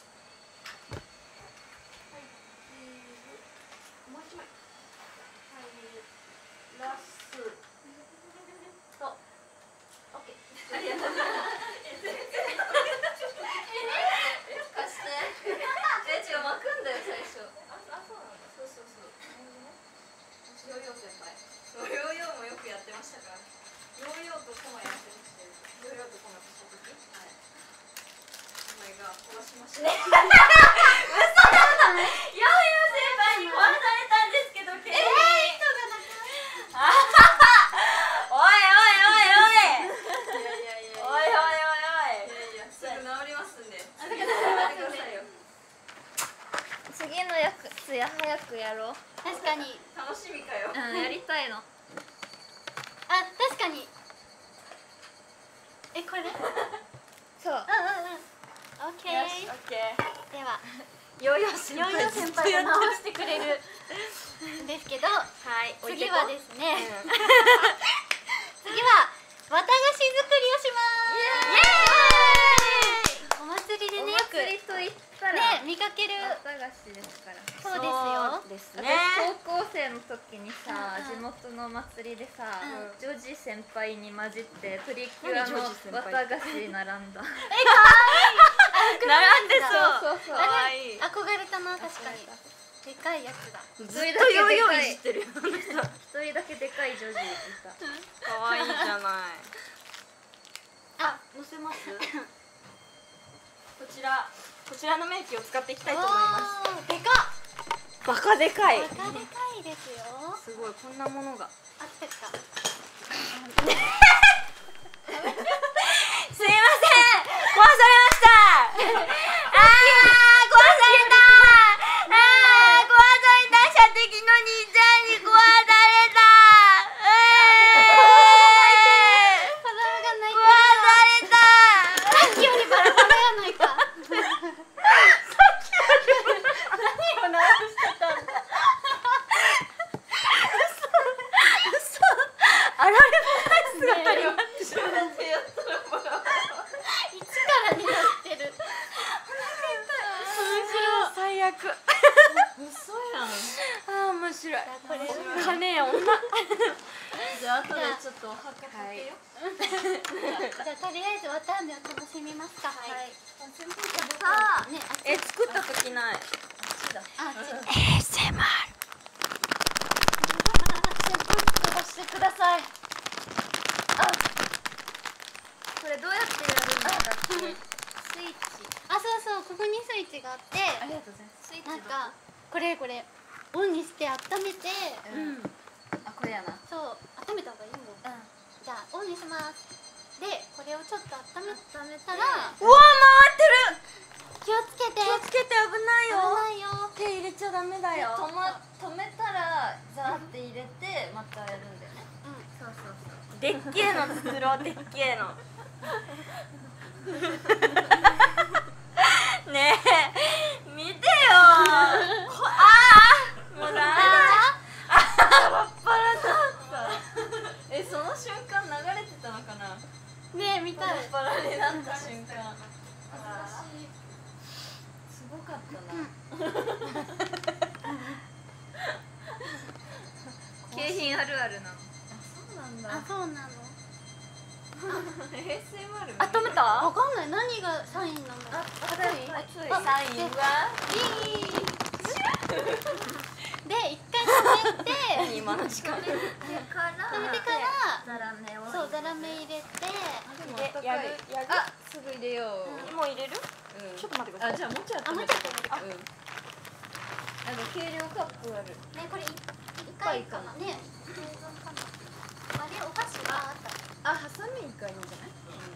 はいチーズ。もう一枚。はいラスと。オッケー。ありがとう。 貸して。え違う巻くんだよ最初。 ああそうなの。 そうそうそう。ヨーヨー先輩。そうヨーヨーもよくやってましたから。ヨーヨーとコマやってましたよ。ヨーヨーとコマとした時。はい。お前が壊しました。嘘だ。ヨーヨー先輩に壊されたんですけど。ええー、人がなく。おいおいおいおい。いやいやいや。おいおいおいおい。いやいやすぐ治りますんで。ありがとうございます。次のやつや早くやろう。 確かに。 楽しみかよ。 うんやりたいの。 あ、確かに。え、これ。 そう。 うんうんうん。オッケー。 オッケー。 では。 ヨーヨー先ヨーヨー先輩が直してくれる。ですけど。 はい。 次はですね。次は。綿菓子作りをします。イエーイ。お祭りでね、よく。 お祭りと言ったら。 ね、見かける。 綿菓子ですから。 そうですよ。 です私ね。 高校生の時にさ、 うん地元のお祭りでさ、 うんジョージ先輩に混じってプリキュアの何ジョージ先輩綿菓子並んだ。 並んでそう。 そうそうそう。 かわいい。 憧れたな、確かに。でかいやつだ。 ずっとヨーヨーいじってるよ。 一人だけでかいジョージいた。 かわいいじゃない。 あ、 乗せます。こちら、こちらのメイキを使っていきたいと思います。 おーでかっ。 バカでかい。 バカでかいですよ。 すごい、こんなものが。 あったか。 すいません、壊されました。あー、壊された。あー、壊された。射的の兄ちゃんに壊された。 子供が泣い壊された。 てる。さっきよりバラバラやないか。 何を鳴らしてたんだ。嘘。あられもない姿になってしまう。 一からになってる。 最悪。 嘘やん。 あー、面白い。 これ金や女。 じゃあ後でちょっとお墓かけよ。 じゃあとりあえずわたあめを楽しみますか。はい。 さあね、あっちえ、作った時ない。 あっち。 エーエスエムアール。 出してください。あ、これどうやってやるんだっけ？スイッチ。 あ、そうそう、ここにスイッチがあって、 ありがとうございます。スイッチなんかこれこれオンにして温めて、 うん。あ、これやな。 そう温めた方がいいもん。 うん。 じゃあオンにします。で、これをちょっと温め温めたらうわ、回ってる。 気をつけて。 気をつけて、危ないよ。 危ないよ。 手入れちゃダメだよ。 止ま止めたらザーって入れてまたやるんだよね。 うん。 そうそうそう。 でっけえの作ろう、でっけえの。ねえ、見てよ。こああ、もうダメだ。ああ、バッパラだった。 え、その瞬間流れてたのかな。 ねえ、見たい。 バラバラになった瞬間。すごかったな。景品あるあるなの。あ、そうなんだ。 あ、そうなの。 エーエスエムアール。 温めた？ わかんない。何がサインなの？ あ、熱い。熱い。 あサインは。 で、一回止めて、 今のしか。 止めてから。 止めてからザラメを。 そうザラメ入れて、 え、やるやる。 あ、すぐ入れよう。 もう入れる？ うん。 ちょっと待ってください。 あ、じゃあもうちょいあ、もう温めて。 ちょっと。 うん。あの計量カップある。 ね、これ一回かな。ね、生存かな。あれ、お箸があった。 あ、ハサミがいいんじゃない？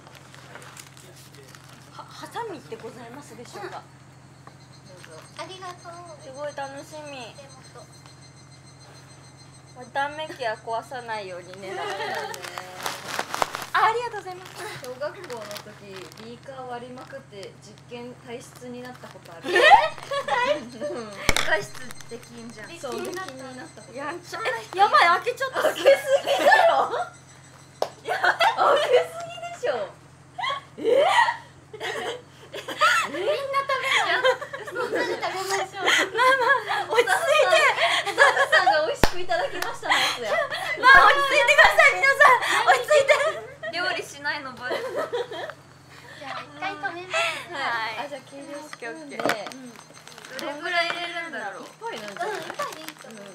は、ハサミってございますでしょうか。 どうぞ。 ありがとう。 すごい楽しみ。 手元。 わたあめ機は壊さないようにね。あ、ありがとうございます。 小学校の時ビーカー割りまくって実験体質になったことある。え？体質できんじゃん。そう、できになったこと。 やんちゃ。え、やばい、開けちゃった。 開けすぎだろ。やばい。開けすぎでしょ。え？ みんな食べよう。みんなで食べましょう。 落ち着いて。 スタッフさんが美味しくいただきましたのやつや。 まあ、落ち着いてください、皆さん。落ち着いて。 料理しないのバレる。 じゃあ一回止めます。 はい。 あ、じゃあ計量してオッケーオッケー。 どれぐらい入れるんだろう。いっぱいなんじゃない？ うん、いっぱいでいいと思う。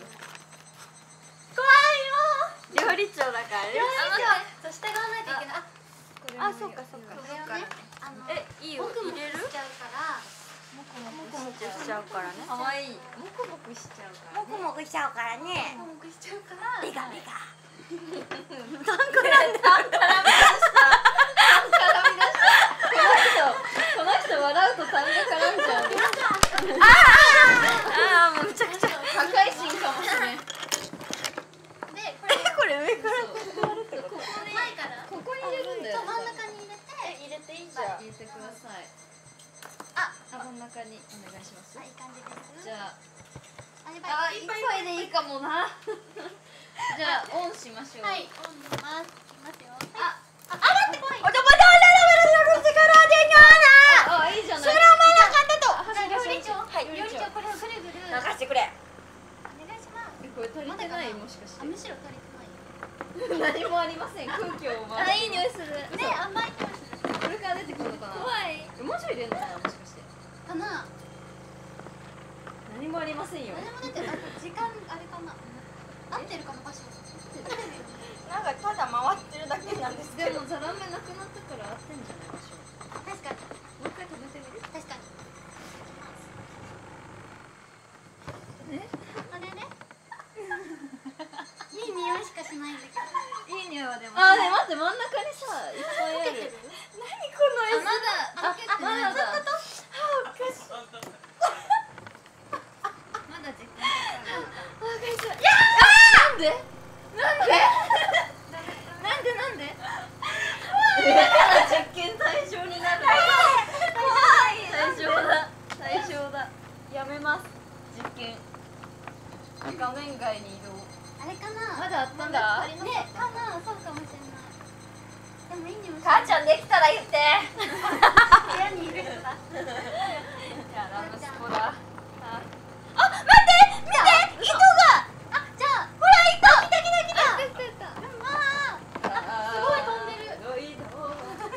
料理長だから。 料理長、そう従わないといけない。あ、 あ、そうかそうか。 これをね、あの、 え、いいよ。 もくもく入れる？ しちゃうから。 もこももこもこしちゃうからね。 かわいい。もこもこしちゃうから。 もこもこしちゃうからね。 もくもくしちゃうから。 ビガビガ。 この人笑うと単語絡んじゃう。 ああ、もうむちゃくちゃ。 破壊神かもしれん。 で、これこれ上から。 ここで前から。 ここに入れるんだよ。 そう真ん中に入れて。 入れていいんじゃん。入れてください。 あ、 あ、真ん中にお願いします。 いい感じです。 じゃあ、 あ、やばあ、 い。 一杯でいいかもな。じゃあオンしましょう。 はい、オンします。いきますよ。 あ、 あ、洗ってこい。 おとぼだだだだだだだあ、いいじゃない。 じゃあ料理長、 はい料理長これをぐるぐる。 流してくれ。 お願いします。 え、これ足りてないもしかしあ、むて。 しろ足りてない。 何もありません。空気を回あ、いい匂いする。ね、 嘘甘い匂いする。 これから出てくるのかな。 怖い。 え、もうちょい入れるのかな、もしかして。 かな。 何もありませんよ。 何も出てない。時間あれかな。合ってるかもかしら。 なんかただ回ってるだけなんですけど。 でもザラメなくなったから合ってんじゃないでしょう。 確かに。 もう一回食べてみる。 確かに。 え？ あれね。いい匂いしかしないんだけど。 いい匂いはでも。 あね、待って、真ん中にさ、いっぱいある。 何このあ、まだ、あ、まだだ。 ずっとまだ時間かかる。 なんで？ なんで？なんでなんで？だから実験対象になる。怖い。対象だ。対象だ。やめます。実験。画面外に移動。 あれかな。 まだあったんだ。 ね、かな、そうかもしれない。でもいい匂い。 母ちゃんできたら言って。 部屋にいる人だ。 いや、ラブスコだ。あ、 糸が。あ、じゃあ、ほら糸。来た来た来た。 来た来た。 ああ、すごい飛んでる。 る。いいの。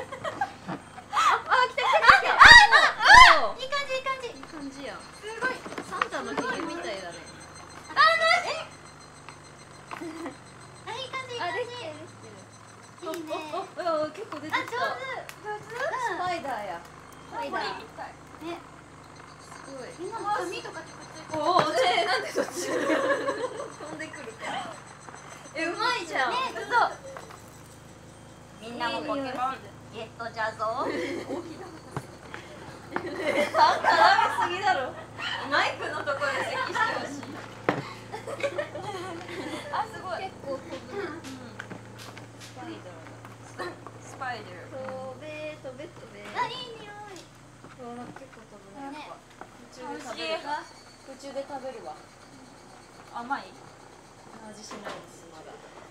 出てきた。 あ、上手。 スパイダーや。スパイダー。 ね、 すごい。 みんなの髪とかちょっとついてる。 おお、ね、なんでそっち。飛んでくるから。え、うまいじゃん。 ね、どうぞ。 みんなもポケモンゲットじゃぞ。 なんかダメすぎだろ。マイクのところで咳してほしい。 あ、すごい。 結構飛ぶね。スパイダーだ。 スパイダー。 飛べ飛べ飛べ。 あ、いい匂い。 そう、なんか結構飛ぶね。 ねやっぱ空中で食べる。空中で食べるわ。 甘い。 味しないですまだ。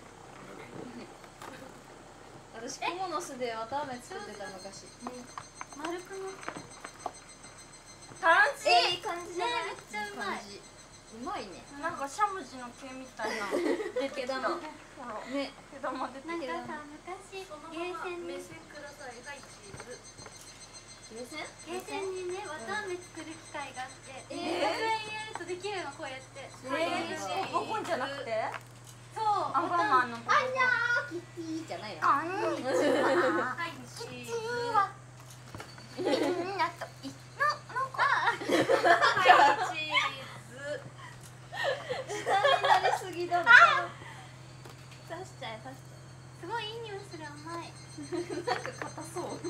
私クモの巣で綿あめ作ってた昔。 丸くなってる。 楽しい。 いい感じじねゃない？ めっちゃうまい。 うまいね。 なんかしゃもじの毛みたいな。出てきた。ほら、 ね。 毛玉出てなんきた。 かさ、昔そのゲーままセンに目線ください。はい、チーズ。 ゲーセン？ ゲーセンにね、綿あめ作る機械があって、 えーひゃくえん入れるとできるのこうやって。 えー、ごほんじゃなくて？ そう。 アンパンマンの。 あんにゃーキティじゃないの。 こんにちは。 はい、チーズ。 は。みんなといののこ。 はい、チーズ。 下になりすぎだろ。刺しちゃえ刺しちすごいいい匂いする、甘い。 ゃえ。なんか硬そう。 おい、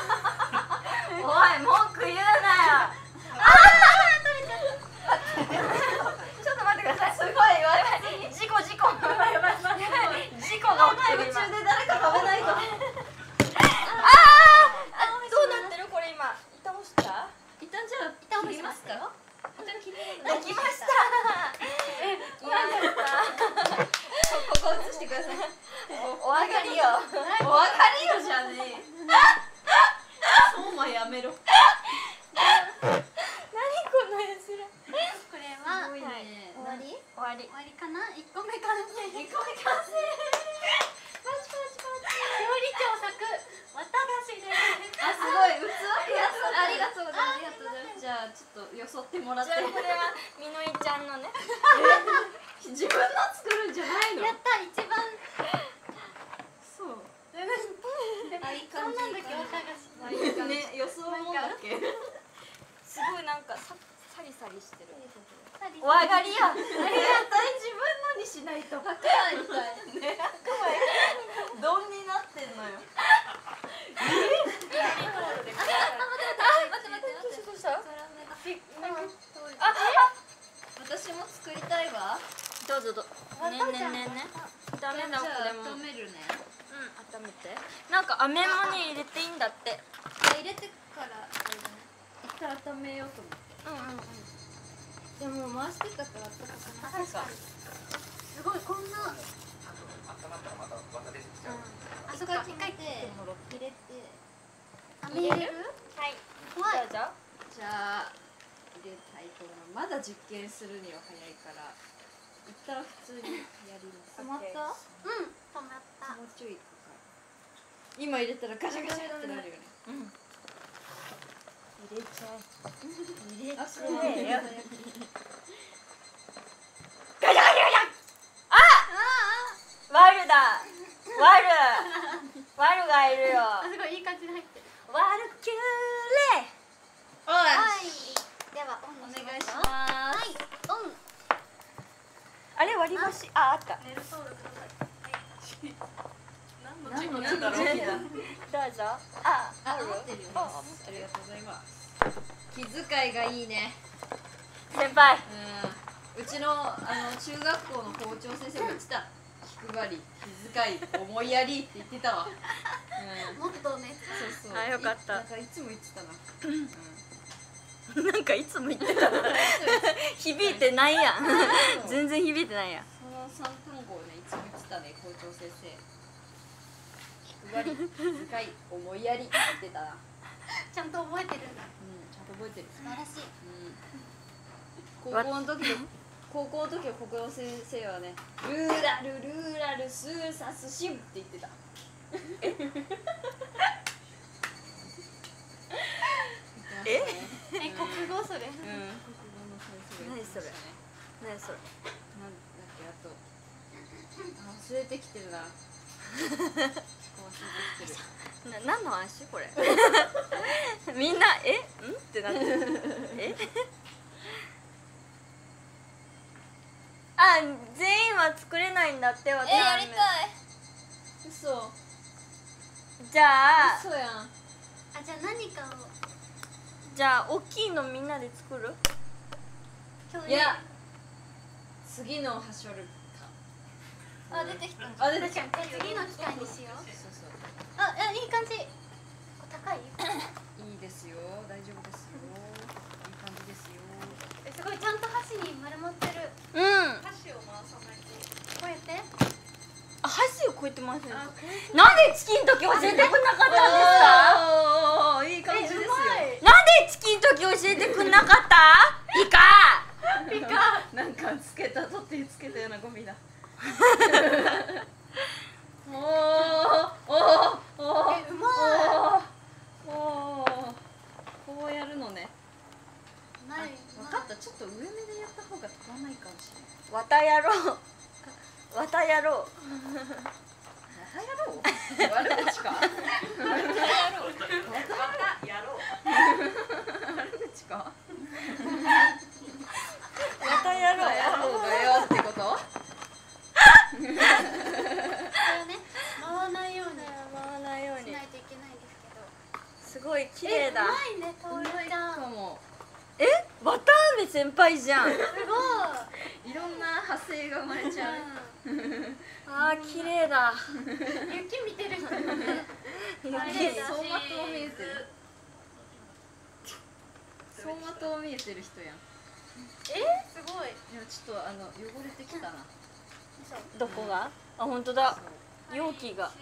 文句言うなよ。ちょっと待ってください。すごい言われます。事故事故。やばいやばいやばい。事故が起きてる今。 途中で誰か食べないと。 あー、どうなってるこれ今。痛もした？ 一旦じゃあ板を切りますか。一旦切りできました。え、やった。 ここ映してください。 お上がりよ。 お分かりよじゃねえ。そうまやめろ。 何この絵面。 これはすごいね。 終わり？終わり終。わりかな。一個目完成。 二個目完成。 パチパチパチ。料理長作綿菓子です。 あ、すごい器。ありがとうございます。ありがとうございます。じゃあちょっとよそってもらって。 じゃあこれはみのいちゃんのね。 自分の作るんじゃないの。 やった一番。 そう。 あ、いい感じ。そんなんだっけ綿菓子。 ね、予想もんだっけ。 すごいなんかさサリサリしてる。おお上がりよ。 絶対自分のにしないと。白米みたい。ね。丼になってんのよ。 どうした？あ、 私も作りたいわ。 どうぞどうぞ。ねねねね。ダメだこれも。 温めるね。 うん、温めて。なんか飴もに入れていいんだって。 入れてからあれだね。 一回温めようと思って。 うんうんうん。 でも回してたから温かくなあ、確かに。すごいこんな。 温まったらまた綿出てきちゃう。 あそこ一回て入れて。飴入れる？ はい。 怖い。 どうぞ。 じゃあ入れたいと思う。まだ実験するには早いから一旦普通にやります。 止まった？うん、止まった。 もうちょいかかる。今入れたらガシャガシャってなるよね。 うん。入れちゃえ。 入れちゃえよ。ワルだ。ワル。ワルがいるよ。 あ、すごいいい感じで入ってる。 ワルキューレ。 はい。ではオンおにし願いしますよ。 ます。 はい、オン。 あれ割り箸。あ、あった。 ネルソールください。はい。 何のなんだろう。 時期だ。 どうぞ。あ、 あ、 あるよ持ってるよね。 あありがとうございます。気遣いがいいね。 先輩。 うん。うちのあの中学校の校長先生も言ってた。気配り、気遣い、思いやりって言ってたわ。うん。 もっとね。 そうそう。 あよかったいなんかいつも言ってたな。 なんかいつも言ってたな。響いてないやん。 うん。 全然響いてないやん。 その三単語をねいつも言ってたね校長先生。気配り、気遣い、思いやりって言ってたな。 ちゃんと覚えてるんだ。 うん、ちゃんと覚えてる。 素晴らしい。 うん。高校の時の高校の時の国語先生はね、ルーラルルーラルスーサスシムって言ってた。 ええ、国語それ。 うん。国語の先生が言ってましたね。 何それ。 なんだっけあと。あ忘れてきてるな。忘れてきてる。 な何の話これみんなえんってなってるえあ全員は作れないんだってわたあめえやりたい嘘じゃあ嘘やんあじゃあ何かをじゃあ大きいのみんなで作る今日いや次のはしょるかあ出てきたあ出てきたじゃあ次の機会にしようそうそうああいい感じ高いいいですよ大丈夫ですよいい感じですよえすごいちゃんと箸に丸まってるうん箸を回さないと。 こうやってあ箸をこうやって回すのあ、これなんでチキンの時教えてくれなかったんですかおーいい感じですよなんでチキンの時教えてくれなかったイカなんかつけた取ってつけたようなゴミだおーおーおーえうまおーおーこうやるのねいない分かったちょっと上目でやった方が飛ばないかもしれないわたやろうわたやろうまたやろう悪口かまたやろう。 悪口かわたやろうやろうがよってことこれをね回らないように回らないようにしないといけないんですけどすごい綺麗だえうまいねトールちゃんすかもえわたあめ先輩じゃんごいいろんな派生が生まれちゃうあー綺麗だ雪見てる人もねあれ走だ馬灯見えてる走馬灯見えてる人やんえすごいいやちょっとあの汚れてきたなどこがあ本当だ容器が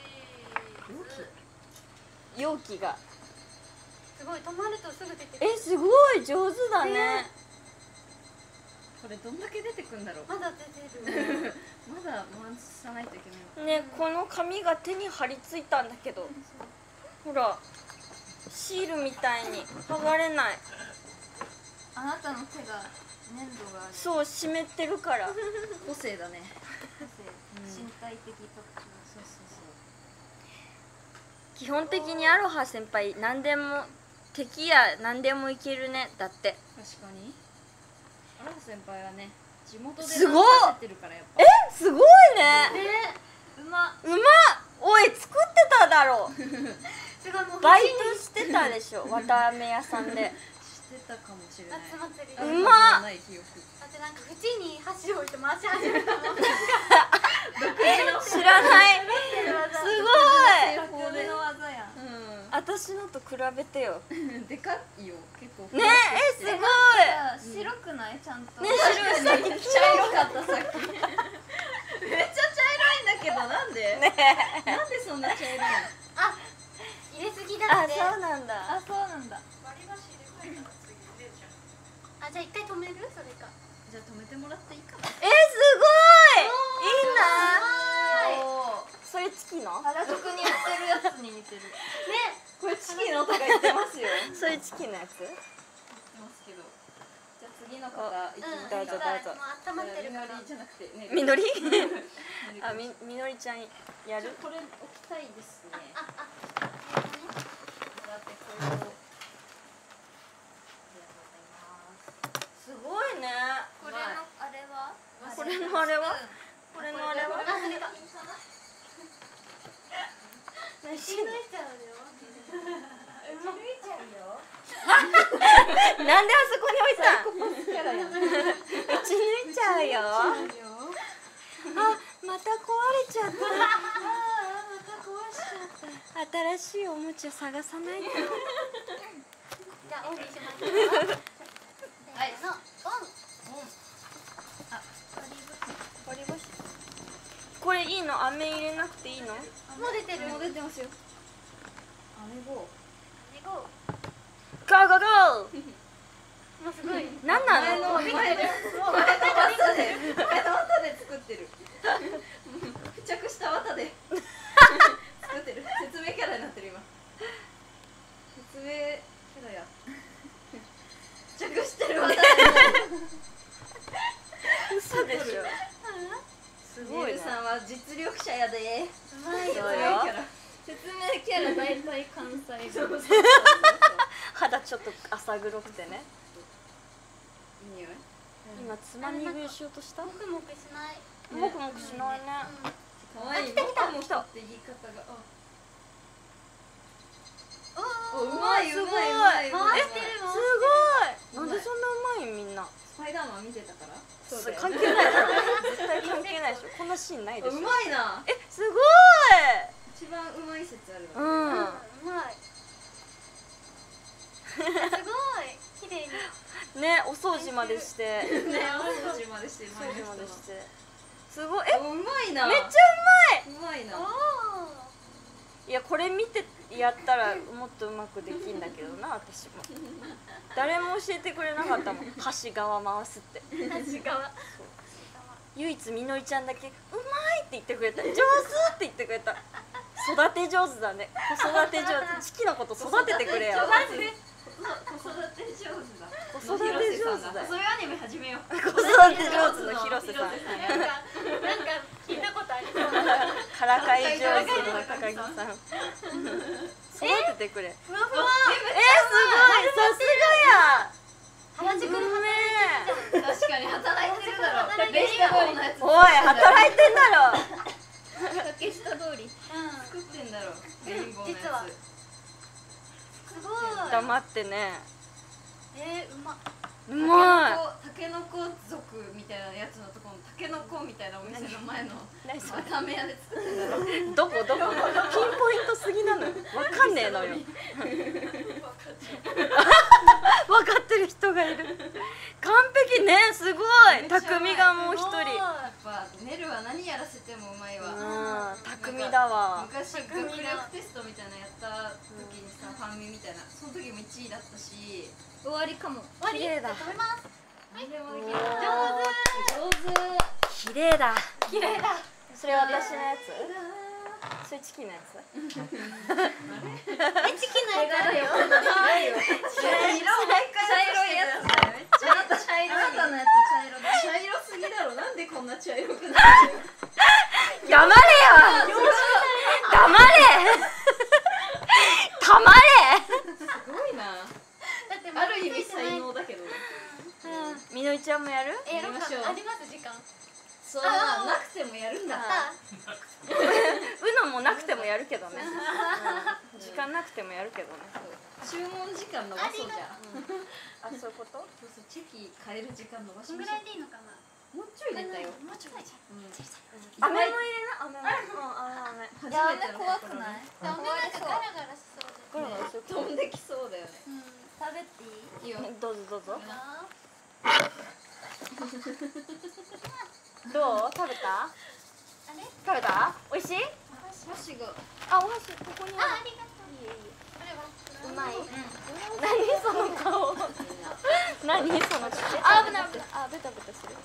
容器がすごい止まるとすぐ出てくるえすごい上手だねこれどんだけ出てくんだろうまだ出てるまだ回さないといけないのねこの紙が手に貼り付いたんだけどほらシールみたいに剥がれないあなたの手が粘土があるそう湿ってるから個性だね身体的特徴そうそうそう基本的にアロハ先輩何でも敵や何でもいけるねだって確かにアラフ先輩はね地元ですごいせてるからやっぱえすごいねねうまうまっおい作ってただろすごいもうバイトしてたでしょわたあめ屋さんでしてたかもしれない夏祭りうでまっない記憶だってなんか縁に箸を置いて回し始めたもん知らないすごい成功での技やん私のと比べてようんでかいよ結構ねえすごい白くないちゃんとね白いさっき茶色かったさっきめっちゃ茶色いんだけどなんでなんでそんな茶色いのあ入れすぎだあってそうなんだあそうなんだ割り箸入れ替えたら次出るじゃん。 あじゃあ一回止めるそれかじゃあ止めてもらっていいかなえすごいいいなおそれチキの原宿に売ってるやつに似てるねこれチキンのとか言ってますよ言ってそれチキのやつますけどじゃあ次の方行きうんますかどうぞどうぞもう温まってるからみのりじゃなくてねみのりみあみみのりちゃんやるこれ置きたいですねああもらってこれをありがとうございますすごいねこれのあれはこれのあれはこれのあれはあそれか何死ぬいちゃうよなんであそこに置いたんキャラやん打ち抜いちゃうよあまた壊れちゃった新しいおもちゃ探さないとじゃあオンにしますよはいのオン割り箸これいいの飴入れなくていいのもう出てるもう出てますよアメゴゴーゴーゴーゴもうすごいーなんな前のの前の前の綿で前の綿で作ってる付着した綿で作ってる説明キャラになってる今説明キャラや付着してる綿で嘘でしょすごいなネルさんは実力者やでうまいよそうよ説明キャラ説明キャラ大活西関西そうそう肌ちょっと浅黒くてね。 いい匂い。 今つまみ食いしようとした？ もくもくしない。 もくもくしないね。 可愛い。 来た来たも来た。 って言い方が。 おうまいうまいうまい。 回してるの。 すごい。なんでそんなうまいみんな。 スパイダーマン見てたから。 それ関係ない。絶対関係ないでしょ。こんなシーンないでしょ。 うまいな。 え、すご一番うまい説あるい。うわ。 ん。 うまい。すごい綺麗に。 ね、お掃除までして。 ね、お掃除までして。 掃除までして。すごい。え、 うまいな。 めっちゃうまい。 うまいな。 いや、これ見てやったらもっとうまくできんだけどな、私も。誰も教えてくれなかったもん。箸側回すって。 端側。 唯一みのりちゃんだけうまいって言ってくれた。上手って言ってくれた。育て上手だね。子育て上手。チキのこと育ててくれよ。 子育て上手だ。 子育て上手だよ。 そういうアニメ始めよう。 子育て上手の広瀬さん。 なんかなんか聞いたことありそう。 からかい上手の高木さん。育ててくれ。え、すごい。さすがや。 原宿の働いてるじゃん。 確かに働いてるだろ。 働いてるレイガーのやつ。 おい、働いてんだろ。 竹下通りうん。 作ってんだろ。レインボーのやつ。 実はすごい。 黙ってね。 えー、うまっ。 うまたけのこ族みたいなやつのところのたけのこみたいなお店の前の何それ。 ラーメン屋で作ってんだろ。 どこどこ。ピンポイントすぎなのよ。わかんねえのよ。わかってる人がいる。完璧ね、すごい。匠がもう一人。 やっぱネルは何やらせてもうまいわ。 うん、匠だわ。 昔学力テストみたいなのやった時にさ、ファンミみたいな、その時もいちいだったし。 終わりかも。終わり。 綺麗だ。 食べます。 何でもできる。 上手。 綺麗だ。 綺麗だ。 それ私のやつ？それチキンのやつ？ え、チキンのやつあるよ。 可愛いよ。色毎回茶色いやつだよ。めっちゃあなた茶色い。あなたのやつ茶色だ。茶色すぎだろ。なんでこんな茶色くなるの？ 黙れよ。黙れ。黙れ。 すごいな。 だってある意味才能だけどね。 みのりちゃんもやる？ え、やろうか。 やりましょうあります時間。 そうななくてもやるんだ。 うのもなくてもやるけどね。うん、時間なくてもやるけどね。 注文時間伸ばそうじゃん。 あ、そういうこと？ そうそう、チェキ変える時間伸ばしこんぐましょらいでいいのかな。 う。もうちょい出たよ。 もうちょいじうん。 飴も入れな。飴も。うん、飴。 初ゃん。いや、 めての怖くない？でもなんかガラガラしそうで。 ゴロゴロする。 飛んできそうだよね。 うん。食べていい？ いいよ。 どうぞどうぞ。 あどう？食べた？ あれ？ 食べた？美味しい？ 箸が。 あ、お箸ここにあ、ありがとう。 いいよいいよ。 これはうまい？ うん。 何その顔。何その。あ、危ない危ない。あ、ベタベタする。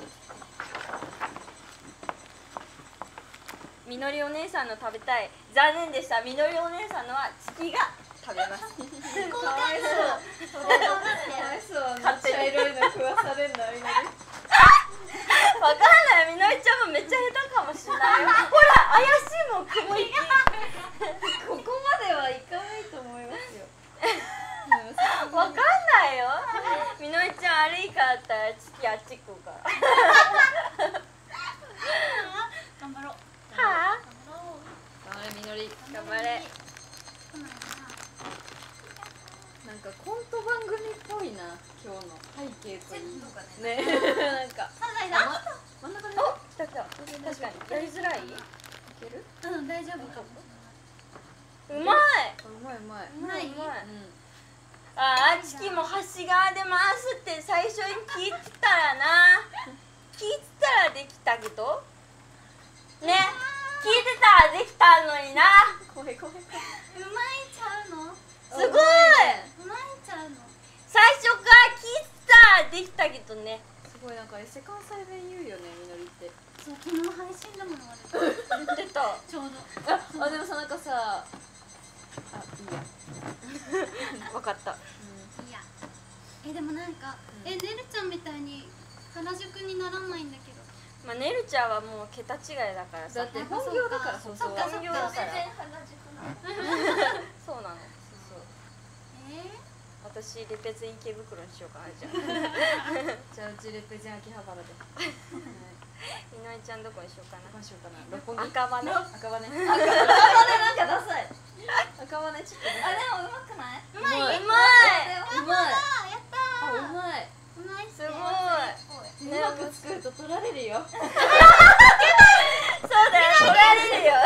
みのりお姉さんの食べたい。残念でした。みのりお姉さんのはチキが食べます。 かわいそう。かわいそう。 勝手に茶色いの食わされんだみんなで。 わかんない。みのりちゃんもめっちゃ下手かもしれないよ。ほら、怪しいもん、雲行き。 ここまではいかないと思いますよ。 わかんないよ。みのりちゃん悪いからだったらチキあっち行こうか。 頑張ろう。 はあ。 頑張れみのり。 頑張れ。 なんかコント番組っぽいな、今日の背景といい。 とかね。 ね、なんか。 サザエだ。 真ん中で。 お、来た来た。確かにやりづらい。 いける？ うん、大丈夫かも。 うまい。 うまいうまい。 うまいうまい。 うん。 ああ、チキも端側で回すって最初に聞いてたらな。聞いてたらできたけど。ね、聞いてたらできたのにな。 怖い怖い怖い。 うまいちゃうの？ すごい。 うまいちゃうの？ 最初から聞いてたらできたけどね。 すごいなんかエセ関西弁言うよね、みのりって。 そう、昨日配信だもん、あれ。 言ってた。 ちょうど。 あ、あでもさ、なんかさ。あ、いいや。 わかった。 いや。え、でもなんか、え、ねるちゃんみたいに原宿にならないんだけど。 まあねるちゃんはもう桁違いだからさ。 だって本業だから。 そうかそうか本業だから。 原宿そうなの。そうそう。 えー私レペゼン池袋にしようかなじゃあ。 じゃあうちレペゼン秋葉原で。 みのりちゃんどこにしようかな。 どうしようかな。六本木。 赤羽。 赤羽。赤羽なんかダサい。赤羽ちょっと。 あでもうまくない？ うまい。 うまい。 うまい。 あやったあー。 うまい。 うまいっすすごい。 うまく作ると取られるよ。 そうだよ。取られるよ。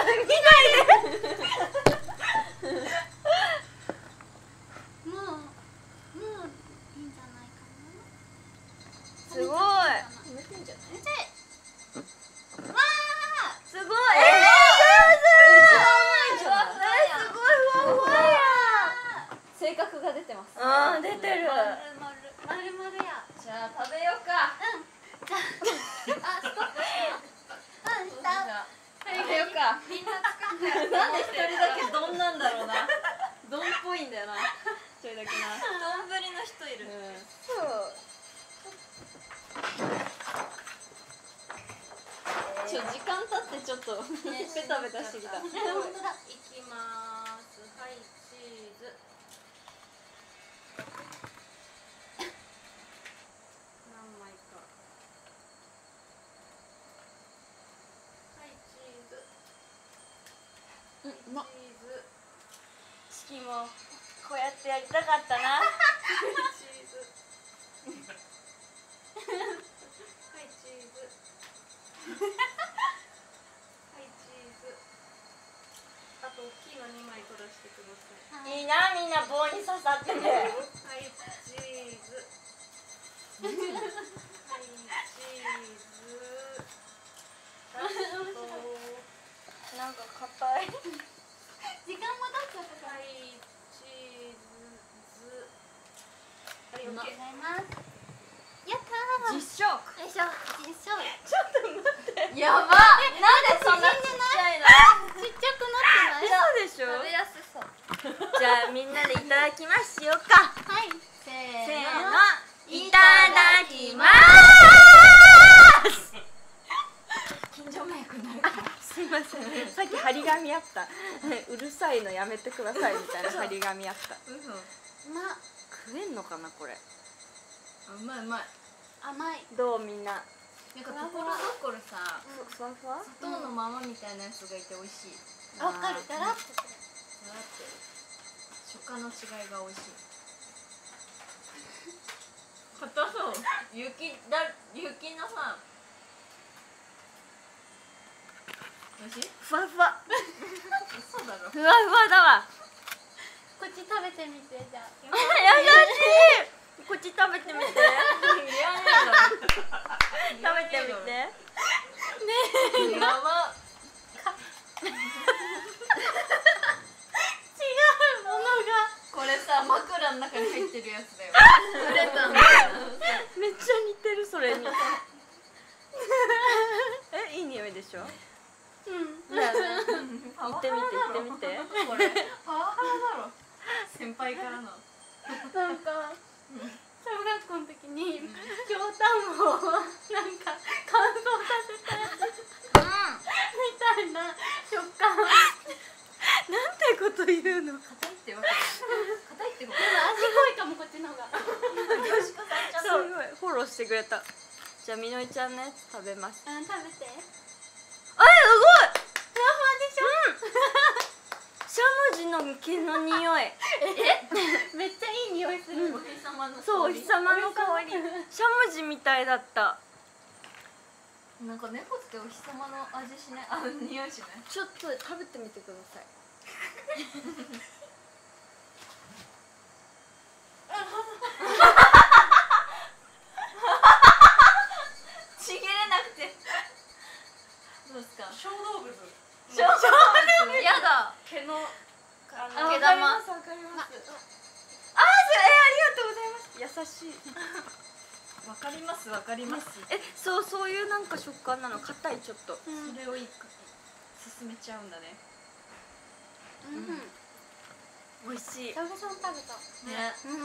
もうもういいんじゃないかな。 すごい。 決めてんじゃない？ わすごい。えー、 一番うまいんじゃない？ すごいふわふわや。 性格が出てます。 あー出てる。 ーまるまるまるまるや。 じゃあ食べようか。 じゃああストップうんしじた。 ゃあ食べようか。 みんな作ったよ。 なんで一人だけ丼なんだろうな。丼っぽいんだよな。一人だけな。 丼の人いる。 そう。 ちょ時間経ってちょっとベタベタしてきた。 本当だ。 いきまーす。はいチーズ。何枚か。はいチーズ。 うんうまっ。 チーズ。 チキもこうやってやりたかったな。 チーズ。はいチーズ。はいチーズ。あと大きいのにまい取らせてください。 いいな、みんな棒に刺さってて。 はいチーズ。はいチーズ。ラスト。 なんか硬い。 時間も経っちゃったから。 はいチーズ。はいありがとうごオッケー。 ざいます。やったー。 実食。 よいしょよいしょ。 やば。なんでそんなちっちゃいの？ ちっちゃくなってない？ そうでしょ。 食べやすそう。 じゃあみんなでいただきますしようか。 はい。 せせーーの。 の。いただきます。 近所迷惑になるから。 すいません。さっき張り紙あった。うるさいのやめてくださいみたいな張り紙あった。 嘘。 ま食えんのかなこれ。 うまいうまい。 甘い。 どうみんな。 なんかところどころさ、 ふふわふわ。 砂糖のままみたいなやつがいて美味しい。 わかる。だらっとする。 だって食感の違いが美味しい。硬そう。雪だ雪のさ。美味しい？ ふわふわ。 嘘だろ。 ふわふわだわ。 こっち食べてみてじゃあ。 優しい。こっち食べてみて。 いらねえだろ。 食べてみて。 やば。 違うものが。 これさ枕の中に入ってるやつだよ。売れたんだよ。 めっちゃ似てるそれに。え、いい匂いでしょ。 うん。 だよね。行ってみて行ってみて。 これパワハラだろ。先輩からの。 なんか小学校の時に京丹後をなんか乾燥させたやつみたいな食感。 なんてこと言うの。 硬いってわけ。硬いってこと。 でも味濃いかもこっちの方が。 すごいフォローしてくれた。じゃあみのりちゃんのやつ食べます。 うん食べて。 あ、すごい。 ふわふわでしょ。 しゃもじの毛の匂い。 めっちゃいい匂いする。 お日様の香り。 そう、お日様の香り。しゃもじみたいだった。 なんか猫ってお日様の味しない？あ、匂いしない？ ちょっと食べてみてください。 ちぎれなくて。どうですか？ 小動物。 小動物。やだ。 毛の。あ毛の。 玉。 わかります。あー、それ、え、ありがとうございます。優しい。 わかりますわかります。 え、そうそういうなんか食感なの。硬いちょっと。 それをいく進めちゃうんだね。 うん。 美味しい。 小田さん食べた。 ね。 うん。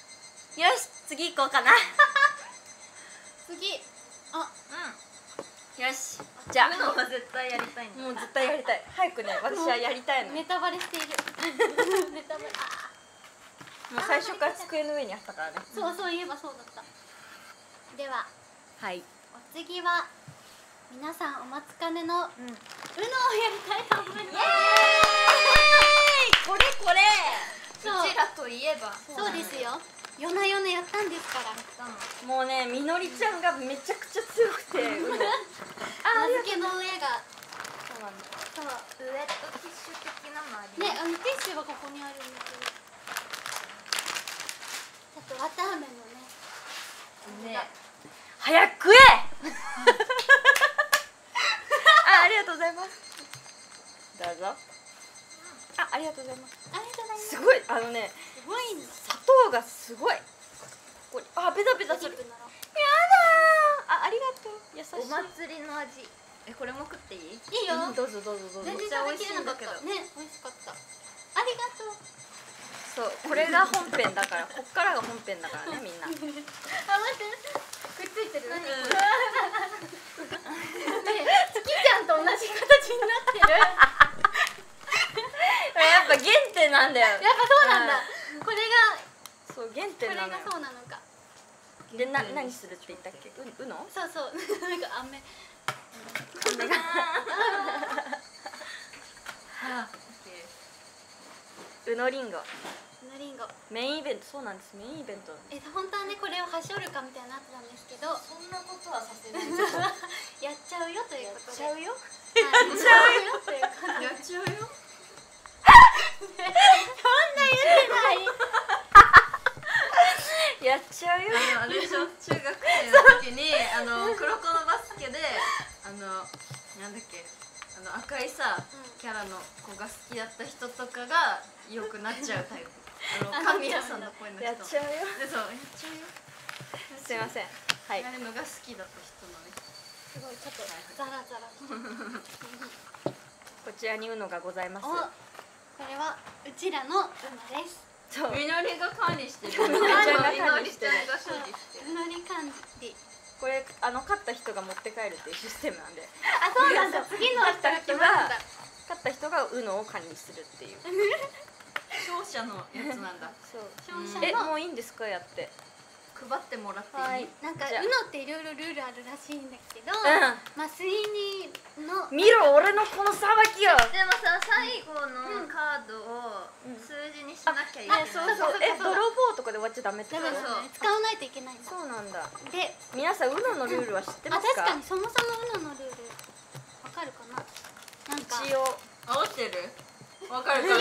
よし、次行こうかな。 次。あ、 よし、じゃあうのは絶対やりたいんだ。 もう絶対やりたい。早くね、私はやりたいの。もネタバレしているネタバレう最初から机の上にあったからね。 そうそういえばそうだった。でははい。 お次は皆さんお待ちかねのうん。 ウノをやりたいと思います。 これこれ。 そううちらといえばそうですよ。夜な夜なやったんですから。 もうね、みのりちゃんがめちゃくちゃ強くて。うん名付けの上がそうなんだ。 そうウエットティッシュ的なのありね、あのティッシュはここにあるんだけど、ちょっと綿あめのね。 ね。 早く食え。あ、ありがとうございます。どうぞ。あ、ありがとうございます。 ありがとうございます。 すごい、あのね、 すごいんだ。 砂糖がすごい。これ、あ、ベタベタする。やだー。あ、ありがとう。優しい。 お祭りの味。 え、これも食っていい？ いいよ。 うんどうぞどうぞどうぞ。 全然食べきれなかった。ね、美味しかった。ありがとう。 そう、これが本編だから、こっからが本編だからね、みんな。 あ、待って。くっついてる。ね、月ちゃんと同じ形になってる。 やっぱ原点なんだよ。 やっぱそうなんだ。これがそう、原これが点なのよ。 そうなのか。 で、な、何するって言ったっけ？う、うの？ そうそう。なんか飴。 はあ。 うのりんご。 のりんご。 メインイベント、そうなんです。メインイベント。 え、本当はね、これをはしょるかみたいになってたんですけど。 そんなことはさせない。 やっちゃうよということで。 ちゃうよ。 やっちゃうよということで。 やっちゃうよ。 やっちゃうよ。 あのあれでしょ、中学生の時にあの黒子のバスケであのなんだっけあの赤いさ、 うんキャラの子が好きだった人とかが良くなっちゃうタイプ。あのあの神谷さんの声の人。 やっちゃうよ。 でそうやっちゃうよ。 すいません。はい。 やるのが好きだった人のね。 すごいちょっとザラザラ。 こちらにうのがございます。 お、これはうちらのうのです。 そう。 みのりが管理してる。 みのりちゃんが管理してるみのりちゃんが所持してる。 うのり管理。 これあの勝った人が持って帰るっていうシステムなんで、 あ、そうなんだ。次の人が来ました。 勝った人がうのを管理するっていう。 勝者のやつなんだ。 そう。 勝者え、 のもういいんですかやって。 配ってもらっていい？ なんかじゃあうのっていろいろルールあるらしいんだけど、 うまあ水にの見ろ俺のこのさばきよ。 でもさ、最後のカードを数字にしなきゃいけない。 え、そうそう。え、泥棒とかで終わっちゃダメってこと？ ダメだね。使わないといけないんだ。 そうなんだ。 で、 皆さんうののルールは知ってあ、 ますか？ 確かにそもそもうののルールわかるかな。なんか一応。 合ってる？わかるかな？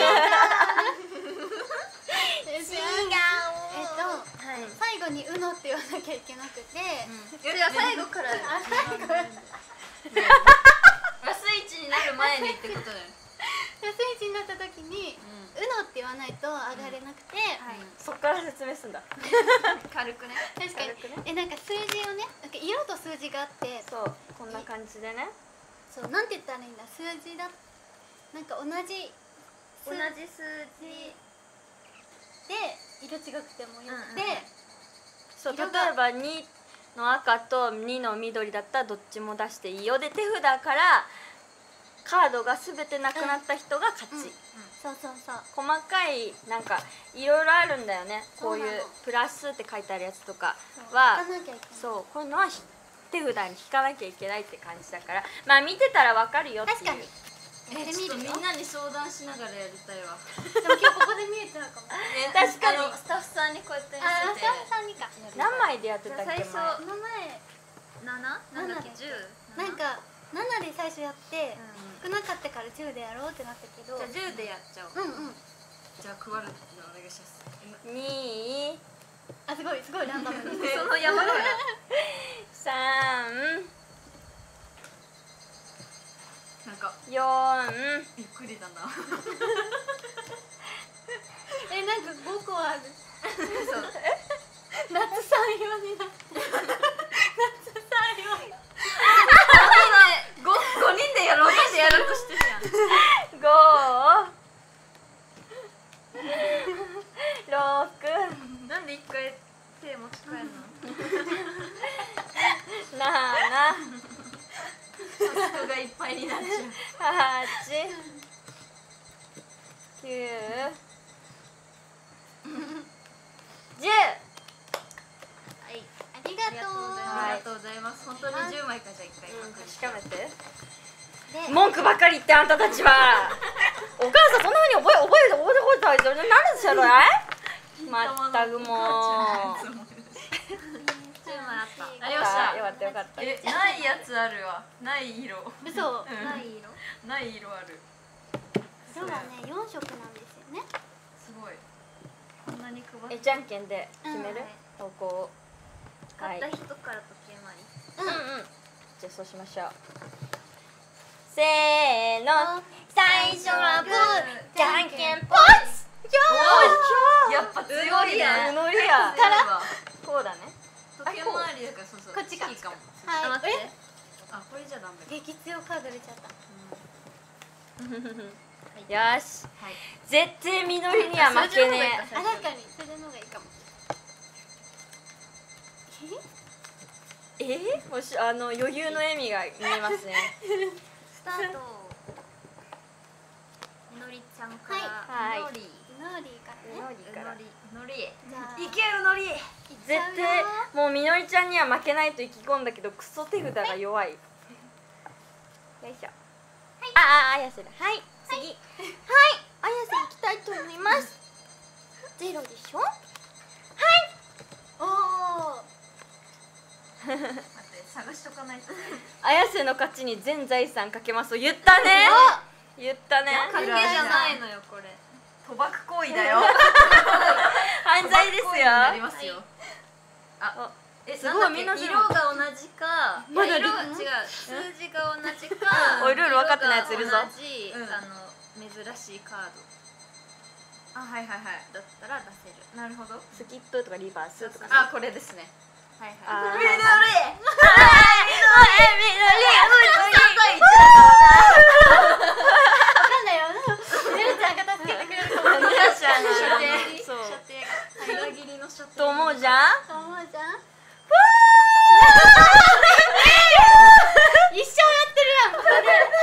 えっとはい。 最後にうのって言わなきゃいけなくて、 いや最後からあ、最後ラスラスイチになる前にってことだよ。 イチになった時にうのって言わないと上がれなくて、 そっから説明すんだ。 軽くね。 確かに軽くねえなんか数字をね、なんか色と数字があって、 そう、こんな感じでね。 そうなんて言ったらいいんだ、数字だなんか同じ同じ数字で色違くてもよくて、 うんうんそう、例色がえばにの赤とにの緑だったらどっちも出していいよ。で手札からカードが全てなくなった人が勝ち。 うんそうそうそう細かいなんかいろいろあるんだよね。こういうそうなのプラスって書いてあるやつとかそうは引かなきゃいけない。 そう、こういうのはひ手札に引かなきゃいけないって感じだから、まあ見てたらわかるよっていう。 確かにやってみるよ。 ちょっとみんなに相談しながらやりたいわ。 でも今日ここで見えちゃうかも。 確かにあのスタッフさんにこうやって見あ、 せてスタッフさんにか。 何枚でやってたっけ前？ 最初この前七？なんだっけ七十？ なんかななで最初やって少なかったからじゅうでやろうってなったけど、 じゃあじゅうでやっちゃおう。 うんうん。 じゃあ配るのお願いします。 に、 あ、すごいすごいランダムに。 その山からさん、 なんかよん、 ゆっくりだな。 え、なんかごこある。 そう。 夏さん用になってる。夏さん用。 五五人でやろうってやろうとしてるやん。 ご、ろく、 なんで一回手持ち帰るの？ なな、 色がいっぱいになっちゃう。 八九十。 はいありがとうありがとうございます。本当にじゅうまいかじゃあ一回確かめて。 で文句ばっかり言ってあんたたちは。お母さんそんなふうに覚え覚えて覚えて覚えてたら何でしょうね。まったくもう。 じゅうまいあった。 ありましたよかったよかった。 え、ないやつあるわ。ない色。 嘘うんない色ない色ある。 色はねよん色なんですよねすごい。こんなに配って。 えじゃんけんで決めるうん投稿を。はい。 買った人から時計回り。 うんうん。じゃあそうしましょう。せーの。最初はグー、じゃんけんぽい。 やっぱ強いね。 うのりや。 からこうだね。 時計回りだからそうそう。 こっちかいいかも。 はいあ待ってえ。 あこれじゃダメだ。 激強カード出ちゃったよし。 はい。 絶対緑には負けねあ確かにそれの方がいいかもえ。えー？もしあの余裕の笑みが見えますね。 スタート。みのりちゃんから。 はいみのり。 ノーリーからね緑から。 みのり。 じゃあいけるのり。 絶対もうみのりちゃんには負けないと意気込んだけどクソ手札が弱い。よいしょ。ああ綾瀬だ。はい次。はい綾瀬行きたいと思います。ゼロでしょ。 おお待って探しとかないと。 綾瀬の勝ちに全財産かけますと言ったね。言ったね。 関係じゃないのよこれ。賭博行為だよ。 犯罪ですよ。 なりますよ。あ、え、 すごいなんだっけみんな知らん色が同じか、 まだいや色が違う、数字が同じか、 おいルール分かってないやついるぞ色が同じ、 うんあの珍しいカード。あ、はいはいはい。だったら出せる。なるほど。 スキップとかリバースとか。 あ、これですね。はいはい。 あー緑。 わかんないよねるちゃんが助けてくれるかもしれない確かにそう射程が裏切りの射程。 と思うじゃん。 と思うじゃん一生やってるやんここ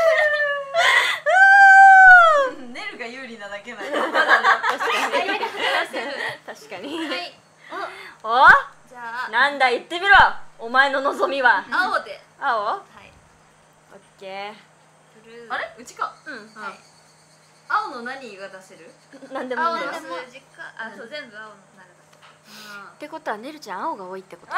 でネルが有利なだけだよ。 確かに確かに。 はい。 おじゃあなんだ言ってみろお前の望みは。 青で。 青オッはい。 ケブルー。あれ？うちか。 ー。うんはい。青の何が出せる？ なんでもい青のいんだよ。 数字か。あ、そう全部青のなるだけ。 ってことはねるちゃん青が多いってこと。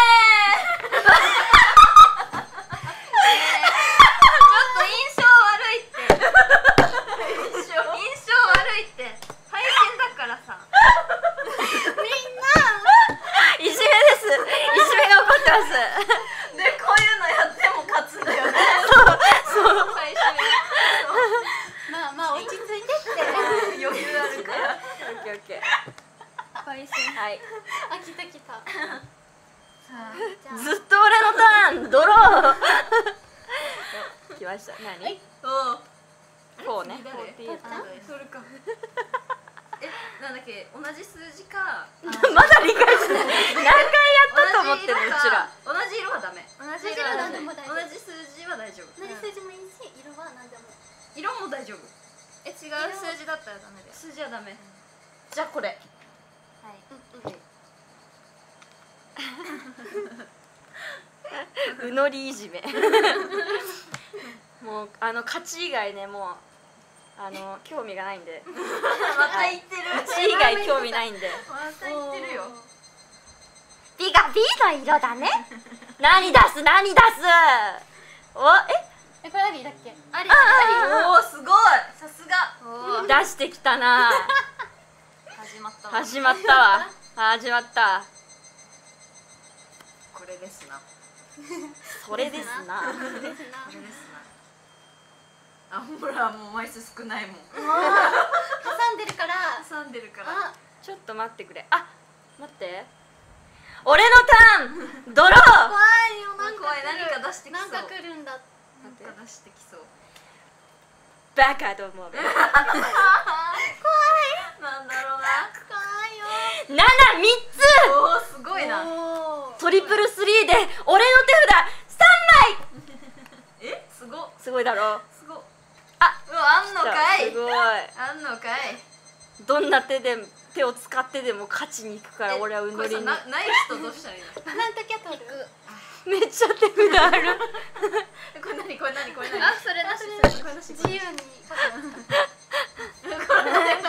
ちょっと印象悪いって。印象印象悪いって。配信だからさ。 いじめです。いじめが起こってます。 でこういうのやっても勝つんだよね。 そう最初まあまあ落ち着いてってに余裕あるから。 オッケーオッケー。 配信はい。 あ来た来たさあじゃあずっと俺のターンドロー。来ました。何？ おこうね。 誰こうっていう。 あそれか。え、なんだっけ同じ数字か。 まだ理解してない。何回やったと思ってるうちら。 同じ色はダメ。同じ色はダメ。 同じ色は何でも大丈夫同じ数字は大丈夫。 同じ数字もいいし色は何でも色も大丈夫。え、違う数字だったらダメだよ。数字はダメ。 じゃあこれ。 はい。 うのりいじめ。もうあの勝ち以外ねもうあの興味がないんで。 また言ってる。 勝ち以外興味ないんで。 また言ってるよ。 ビが B の色だね。何出す何出す。おええこれありだっけありあおおすごい。さすが。お出してきたな。 始まったわ。 始まったわ。始まった。 これですな。 それですな。 ですなこれですな。あ、ほらもう枚数少ないもん。 挟んでるから挟んでるから。 あちょっと待ってくれ。あ待って。俺のターンドロー。 怖いよなん怖いか来る何か出してきそう。 なんか来るんだなんか出してきそう。 バカどもめ。 なんだろうな。 怖いよななみっつ。 おおすごいな。 おートリプルスリーで俺の手札さんまい。 えすごっ。 すごいだろ。 すごっ。 あ、 うわ、あんのかい。 すごい。 あんのかい。 どんな手で手を使ってでも勝ちに行くから、俺はうこれさ、 のりに。 なない人どうしたらいいの？ なんときゃ取る。 めっちゃ手札ある。 これ何これ何これ何？ あ、それなし。 これなし。 自由に。 これ何？待って。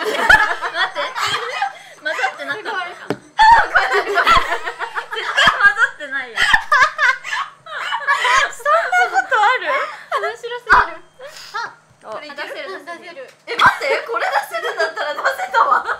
混ざってなかった。 これ何？これ絶対混ざってないよ。 そんなことある？ 面白すぎる。 おこれいける？ 出せる出せる。 え、待って、これ出せるんだったら出せたわ。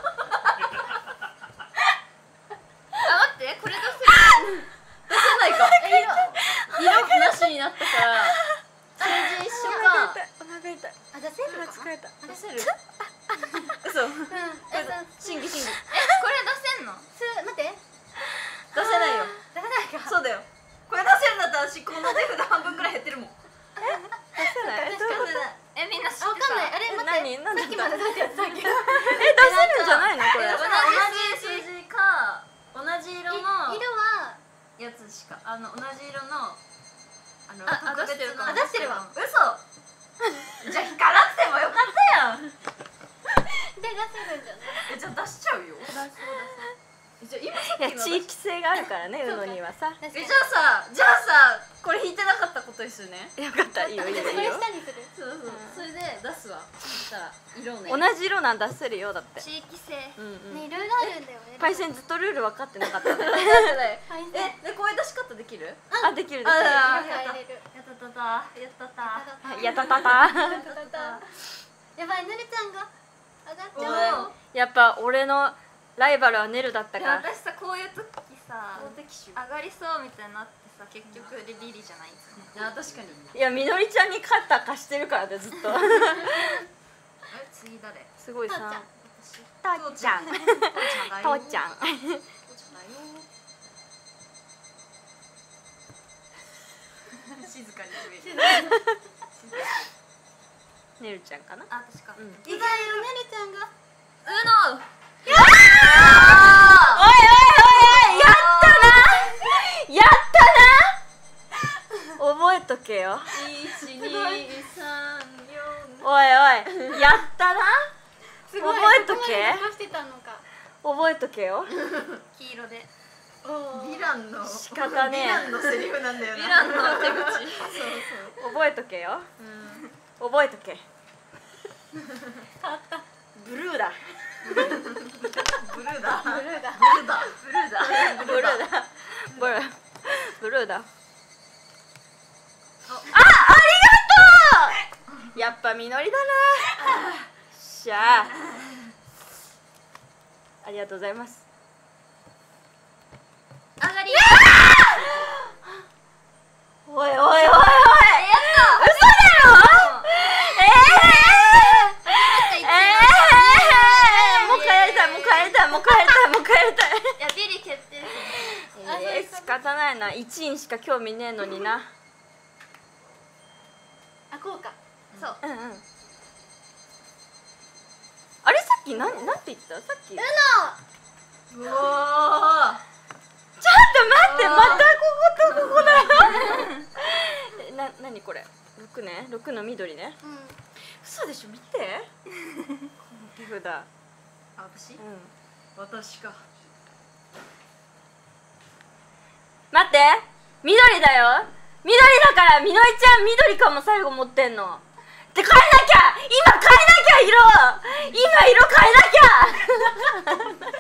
あ、待って、これ出せる。 出せないか。 色色なしになったから数字一緒か。 お腹痛い。 あ、出せるか。 疲れた。 出せる？ 嘘。 うん。え、さ審議審議。 え、これ出せんの？す、待って。 出せないよ。 出せないか。 そうだよ。これ出せるんだったら私この手札半分くらい減ってるもん。 出せない。どういうこと？ え、みんな知ってた。わかんない。あれ、待って。 何？何だった？ さっきまで出してやったっけ。 え、出せるんじゃないのこれ？ 同じ数字か同じ色の色はやつしか、あの同じ色のあのああ特別なあ出してるわ。 嘘。じゃあ引かなくてもよかったやん。 で出せるんじゃない？ え、じゃあ出しちゃうよ。出そう出そう。じゃあ今さっいや、 きの地域性があるからね、うのにはさ。 確かに。 え、じゃあさじゃあさこれ引いてなかったことですよね。 よかった、いいよいいよこれいいよ。 下にする。 そうそう。それで出すわ。そしたら色ね。 同じ色なん出せるよだって。 地域性。 うんうん。 ね、いろいろあるんだよね。 パイセンずっとルール分かってなかったね。 パイセン。 え、でこういう出し方できる？ あ、できるできる。 あ色変えれる。 やったたたやったた。 やったたた。 やばい、ぬるちゃんが上がっちおゃう。 ーやっぱ俺のライバルはネルだったでから。 私さこういう時さ大敵手上がりそうみたいになってさ結局リリリじゃないんですね。あ、確かに。 いや、みのりちゃんに肩貸してるからでずっと。 え、次誰？ すごいさ。 私。 たっちゃん。 父とっちゃん。 父ちゃんだよ。静かに上。 ネルちゃんかな。 あ、確か。 うん。 意外とねるちゃんが。 うの。 おいおいおいおい、やったな。やったな。覚えとけよ。 一二三四。 おいおい、やったな。 すごい。 覚えとけここまでしてたのか。 覚えとけよ。 黄色で。 ヴィランの仕方ねえヴィランのセリフなんだよな。ヴィランの手口。そうそう。 覚えとけよ。覚えとけ。ブルーだ。 ブルーだ。 ブルーだ。 ブルーだ。ブルーだ。 ブルーだ。ブルー。ブルーだ。あ、ありがとう。やっぱみのりだな。しゃあ。ありがとうございます。 上がり。 おいおいおいおい。やった。嘘だろ。ええ。ええ。もう帰りたいもう帰りたいもう帰りたいもう帰りたい。 いや、ビリ決定。 えー、仕方ないな。一員しか興味ねえのにな。 あ、こうか。そう。 うんうん。あれさっきなんなんて言った？さっき。うの。 うおー。 ちょっと待って、またこことここだよ。え、な、なにこれ？六ね、六の緑ね。 うん。 嘘でしょ、見て。この手札。 あ、私？ うん。 私か。 待って、緑だよ。緑だからみのりちゃん緑かも最後持ってんの。って変えなきゃ。今変えなきゃ色。今色変えなきゃ。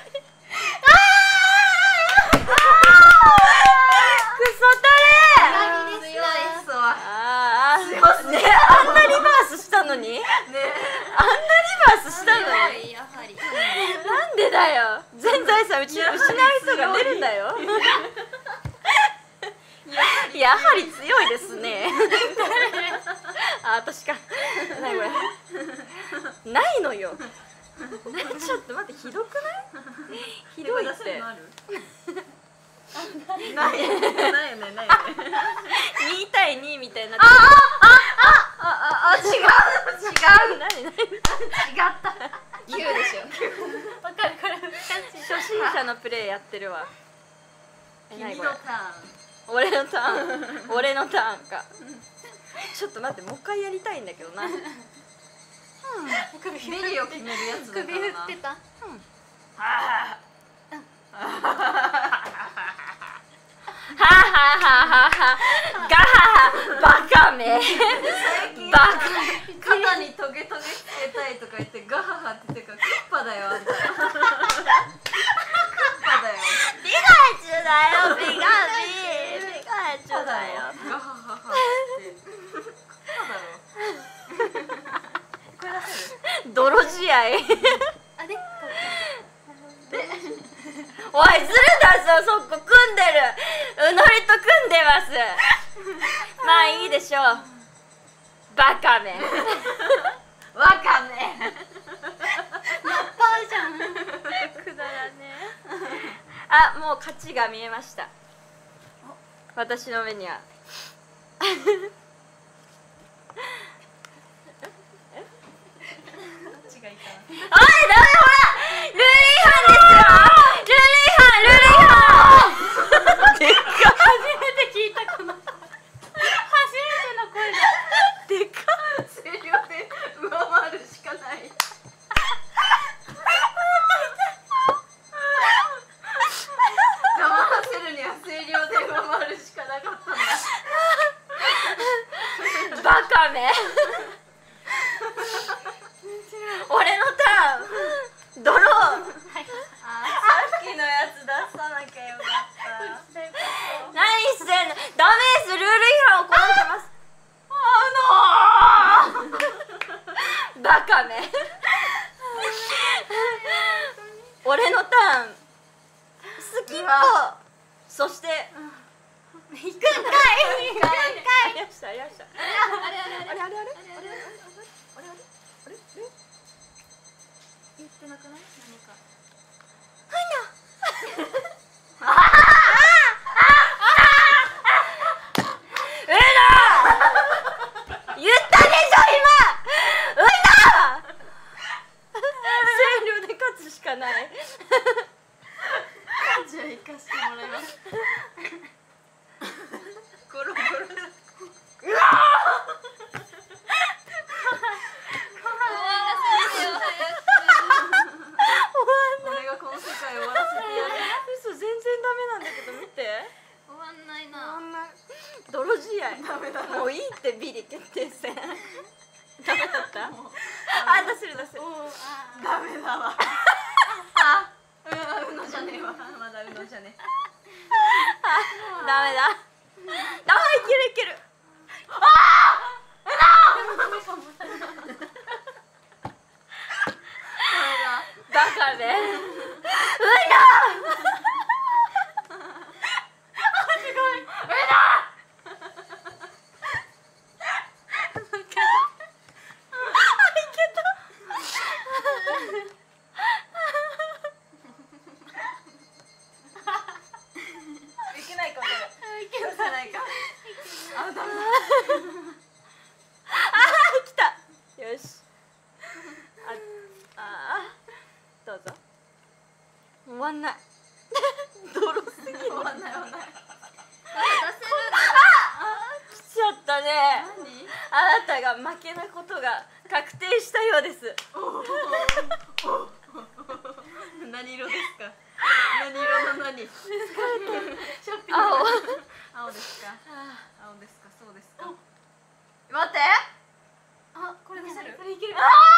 クソタレ。 強いっすわ。 ああ、 強っすね。 あんなリバースしたのに。 ね。 あんなリバースしたのに。 やはり。 なんでだよ。全財産うち失う人が出るんだよ。やはり強いですね。あ、私か。なにこれ。ないのよ。ちょっと待って、ひどくない？ひどいって。 ないよね、ないよね。 に対にみたいになって。 ああああ違う違う。 何何？ 違った。 きゅうでしょ。わかる、これ難しい。 初心者のプレイやってるわ。え、 君の何これ？ ターン。 俺のターン。俺のターンか。 ちょっと待って、もう一回やりたいんだけどな。うん、 ビリを決めるやつだからな。 首振ってた。 はははははガハハバカめバカ肩にトゲトゲつけたいとか言ってガハハって言ってからクッパだよあんた。クッパだよ。 ピカチュウだよ、ピカピピカチュウだよ。 ガハハハってクッパだろ。これ出せる？ 泥試合。 あれおい、ずるだぞ、そこ組んでる。うのりと組んでます。まあいいでしょう。バカめわかんねえ。 パーじゃん。 くだらねえ。あ、もう勝ちが見えました。私の目には。おい、ダメ、ほらルール違反ですよ。ルール違反、ルール違反。でっか。 初めて聞いたこの声。初めての声だ。 でっか。 声量で上回るしかない。我慢させるには声量で上回るしかなかったんだ。 バカめ。俺のターン。ドロー。 あ、さっきのやつ出さなきゃよかった。 何してんの。ダメです。ルール違反を行ってます。 あのー、 バカめ。俺のターン。スキップ。そして行くんかい。行くんかい。やりました、やりました。 あれあれあれあれあれあれあれあれあれ言ってなくない？何か。 うの言ったでしょ今。うの声量で勝つしかない。 じゃあ行かしてもらいます。ゴロゴロ。うわ俺がこの世界を終わらせてやる。 嘘、全然ダメなんだけど見て。 終わんないな。 泥試合。 ダメだ。 もういいってビリ決定戦。ダメだった。あ、出せる出せる。 ダメだわ。あ、うのじゃねえわ。まだうのじゃねえ。 ダメだ。ダメ、いけるいける。バカめ。うの。 いけないかこれ。いけないか。あ、ダメだ。 あー、来た。よし。あ、あー、どうぞ。終わんない。泥すぎる。 終わんない終わんない。 来ちゃったね。あなたが負けなことが確定したようです。 何色ですか。何色の何。 青。 青ですか。青ですか。そうですか。待って。 あ、これ出せる？ これいける。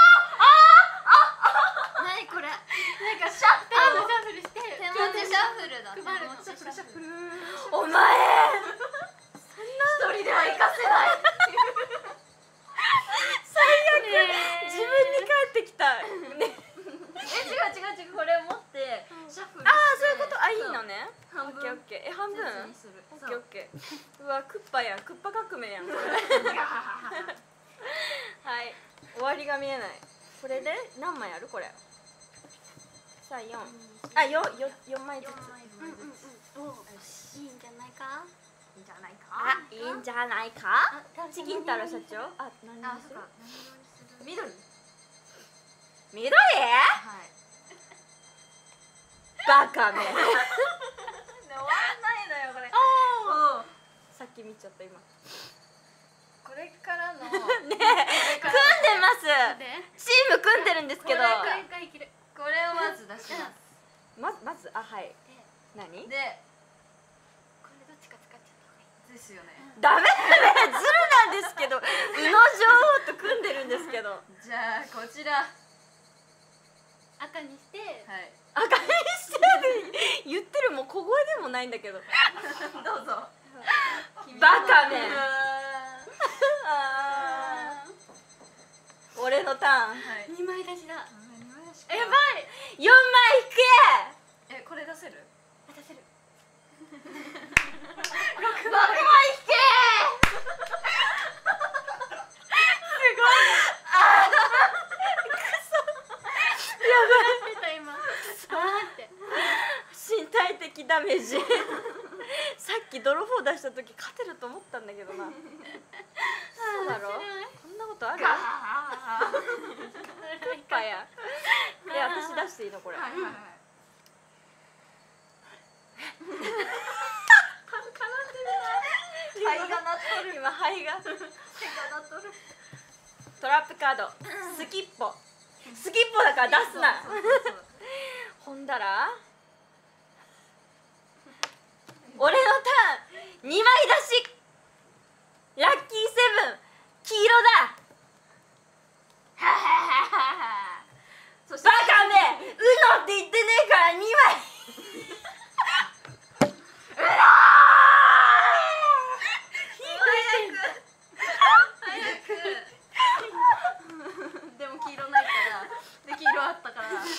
何これ？ なんかシャッ手持ちシャッフルして。 手持ちシャッフルだ。 配るの。 手持ちシャッフル。 お前。 一人では行かせない。 最悪。自分に返ってきた。ね。 え、違う違う違う、これを持ってシャッフルして。 ああ、そういうこと。あ、いいのね。 半分オッケーオッケー。え、半分。 ずつにする。 オッケーオッケー。うわ、クッパやん。クッパ革命やん。これ。はい。終わりが見えない。これで何枚あるこれ。さあ、四。あ、よ、よ、四枚ずつ。 うんうんうん。お、いいんじゃないか？ いいんじゃないか。 あ、いいんじゃないか。 あ、 チキン太郎社長。あ、何あ、 にするそうか。何色にする？緑。 緑。 はい。 バカめ。 終わんないのよこれ。 ああ。 おう。 さっき見ちゃった今。 ここれからのねえ組んでますでチーム組んでるんですけどこれこれからいけるこれをまず出しますままずあはい何でこれどっちか使っちゃった方がいいですよねダメだねズルなんですけど宇野女王と組んでるんですけどじゃあこちらは赤にしてい赤にしてる言ってるもう小声でもないんだけどどうぞバカめうわあー俺のターンはい二枚出しだあ二枚出しかやばいよんまい引けえこれ出せる出せるろくまい引け出た今あーって身体的ダメージさっきドロフォー出した時勝てると思ったんだけどなそうだろこんなことあるパやえ私出していいのこれはいはいはい肺が鳴っとる今肺が肺が鳴っとるトラップカードスキッポスキッポだから出すなそうそうそうほんだら俺のターンにまい出しラッキーセブン黄色だそしてバカめうのって言ってねえからにまいでも黄色ないからで黄色あったからどうぞ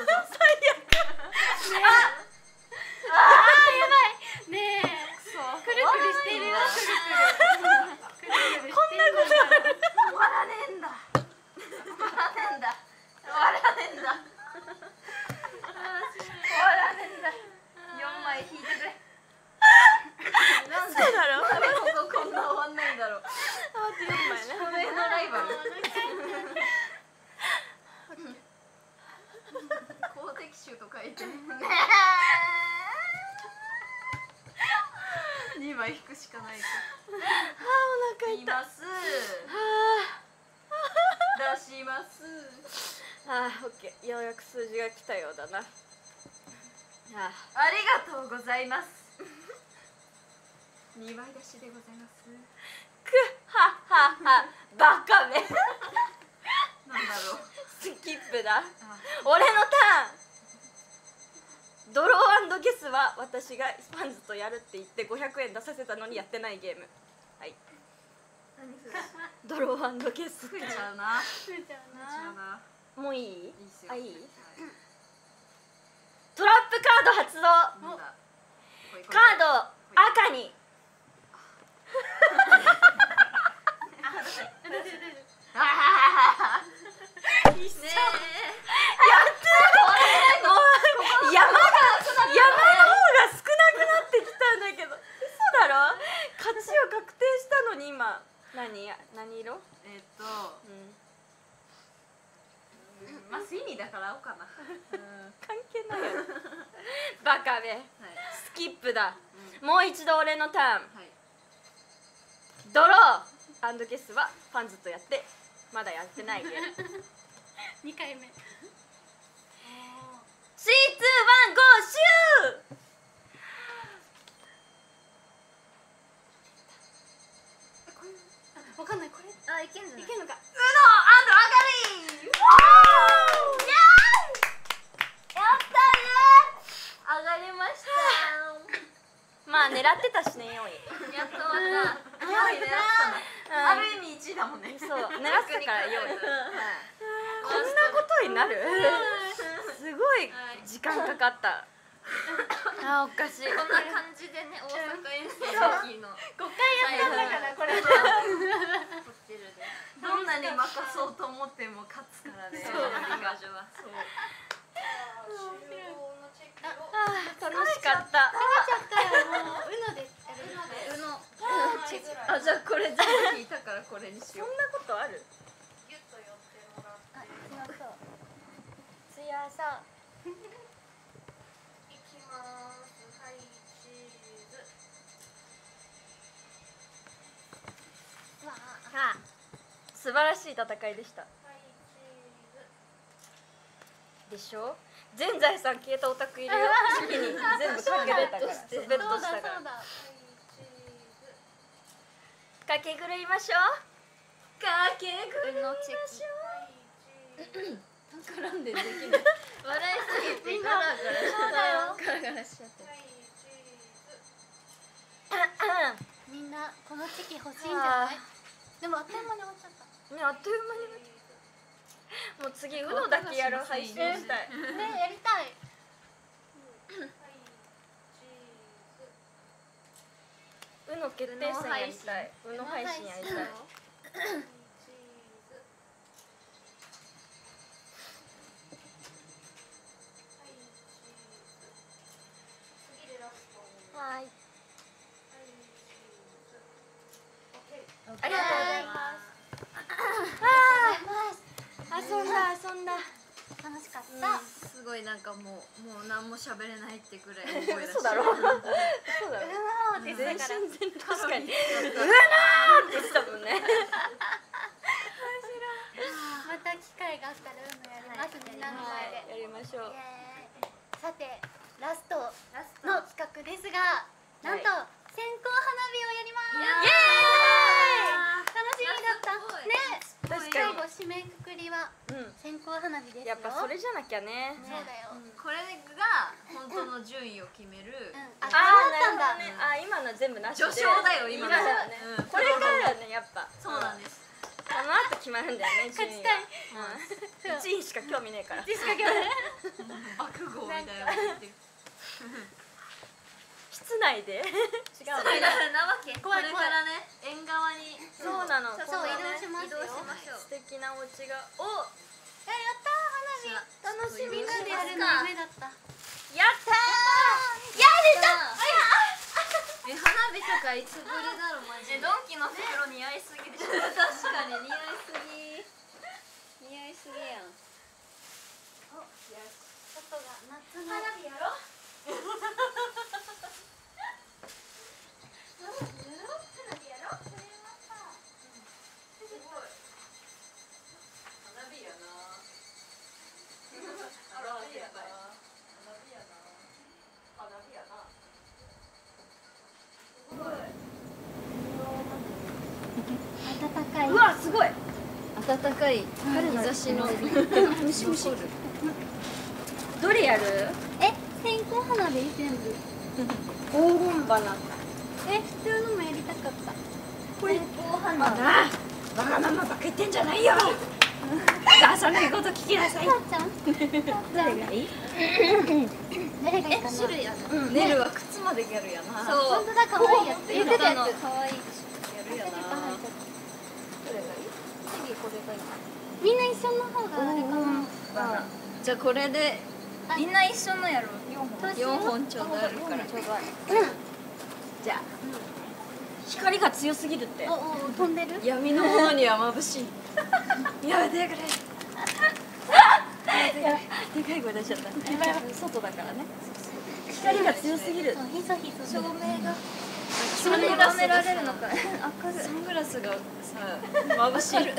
ねえそうくるくるしてるよくるくるくるくるしてる終わらねえんだ終わらねえんだ終わらねえんだ終わらねえんだよんまい引いてくれなんでそうだろなんでこここんな終わんないんだろうあとよんまいねこの辺のライバル公的種と書いてにまい引くしかないとあーお腹痛いいますあ出しますーあーオッケーようやく数字が来たようだなあありがとうございますにまい出しでございますくはははバカめなんだろうスキップだあ俺のターンドロー&ゲスは私がスパンズとやるって言ってごひゃくえん出させたのにやってないゲームはい何それドロー&ゲス増えちゃうな増えちゃう増えちゃうななもういいいいっすよあいいはいトラップカード発動なんだこいこいカード赤にあはははねえもう山が山の方が少なくなってきたんだけど嘘だろ勝ちを確定したのに今何何色えっとうんまあスイミーだから青かなうん関係ないよバカめはいスキップだもう一度俺のターンはいドロー&ゲスはファンズとやってまだやってないゲーム二回目スリー、ツー、ワン、ゴー、シューわかんないこれあいけんじゃないいけんのかウノアガリーやったね上がりましたまあ狙ってたしねよんいやっと終わったよんい狙ってたのある意味いちいだもんねそう狙ってたからよんいこんなことになるすごい時間かかったあーおかしいこんな感じでね大阪遠征の時のごかいやったんだからこれどんなに負かそうと思っても勝つからねそうリガジョは終了のチェックをあー楽しかったもううのでやるうのチェックあじゃあこれ全部引いたからこれにしようそんなことあるギュッと寄ってもらって強そう強そういきますはいチーズわあ晴らしい戦いでしたはいチーズでしょ。全財産消えたオタクいるよ。チキに全部かけれたから、そうベッドしたから。 はいチーズかけ狂いましょう。かけ狂いましょはいチーズ絡んでできない笑いすぎてガラガラそうだよガラガラしちゃってはいチーズう。 みんなこのチキ欲しいんじゃない？でもあっという間に終わっちゃった。 ね、あっという間に。もう次ウノだけやる配信したい。 ね、やりたい。 はいチーズウノ決定戦やりたい。ウノ配信やりたい。 はいチーズはいチーズ次でラストはい。 はいチーズ OK ありがとうございます。ああ、遊んだ遊んだ。 楽しかった。 すごいなんかもうもう何も喋れないってくらい声出して嘘だろ。嘘だろ。 うわーって言全ってたから。 身全確かに。うわなーって言ってたもんね。 また機会があったらウノやります。みんなの前で。 やりましょう。 イエーイさてラストの企画ですが、なんと線香花火をやります。 イエーイ楽しみだったね。 確最か後締めくくりはに。うん。 線香花火ですよ。 やっぱそれじゃなきゃね。 そうだよ。 これが本当の順位を決めるうんああ、そうだったんだ。 あ、なるほどね。あ、今の全部なしで。 序章だよ今の今のはねうん。 これからだね、やっぱ。 そうなんですこの後決まるんだよね、順位が。 勝ちうん。一位しか興味ねえから。 仕掛けまで。 爆豪みたいなこと言ってる室内で。違うなわけこれからね縁側にそうなの。 そうここね移動しますよ移動しましょう素敵なお家が。お、 え、やったー花火。 楽しみみんなでやるの夢だった。 やったえ花火とかいつぶりだろマジでドンキの袋似合いすぎでしょ。 確かに似合いすぎ似合いすぎやん外が夏の花火やろ暖かい。 うわ、すごい。 暖かい日差しのムシムシ。どれやる？ え、線香花火全部。 黄金花。 え、普通のもやりたかった。 これ黄花だ。わがままばっか言ってんじゃないよ。出さないこと聞きなさい。 たっちゃん。 誰がいい？ 誰がいいかな。 種類あるうんネルは靴までギャルやなそう本当だ、可愛いやつ。言ってたやつ。 可愛いギャルやな次これがいい。みんな一緒の方があれかな。 じゃあこれであみんな一緒のやろどうしようよんほんちょうどあるからじゃあ、光が強すぎるって。 おお、飛んでる。 闇の方には眩しいやめてくれ。でかい声出しちゃった。外だからね。光が強すぎる。 そう、ひそひそ。 照明がサングラスめられるのか明るいサングラスがさ眩しい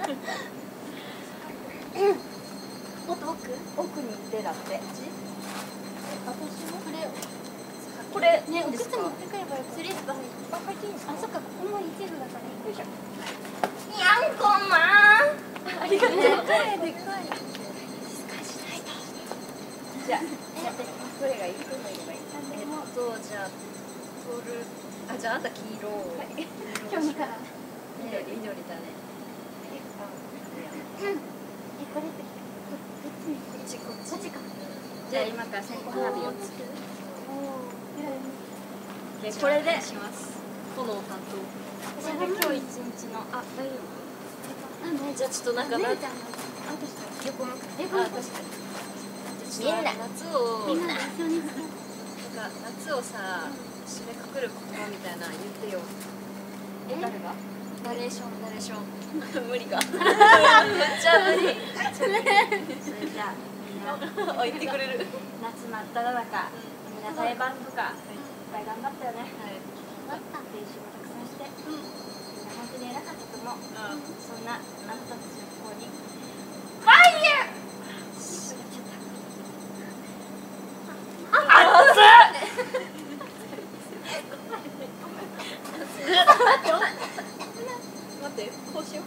もっと奥。 奥に出だって。 私もこれ。 これね、おいいんですか？ 靴持ってくればよ。スリッパ。 あ、入っていいんですか？ あ、そっか、ここも一部だから。よいしょ。 やんこまん。ありがとう。 でかいでかい。 じゃあ、どれがいい？どれがいい？ えっとじゃあトルあじゃああんた黄色今日から。 緑緑だねうん。え、これって。こっちに。 こっちこっちこっちか。 じゃあ今から線香花火をつける。 おお。 でこれでします炎担当これで今日一日のあ大丈なんで。 じゃあちょっとなんかな姉ちゃんの。あ、どうした。 夫？横向く。 え、これ。 あ確かにみんな夏をみんなで一緒に。 なんか夏をさ締めくくる言葉みたいなの言ってよえ、誰が。 ナレーションナレーション無理か。 めっちゃ無理それじゃあみんなあ言ってくれる夏真っ只中、みんな対バンとかいっぱい頑張ったよね。 はいあった。 練習もたくさんして、みんな本当に偉かったともそんなあなたたちの方に待ってこうしよう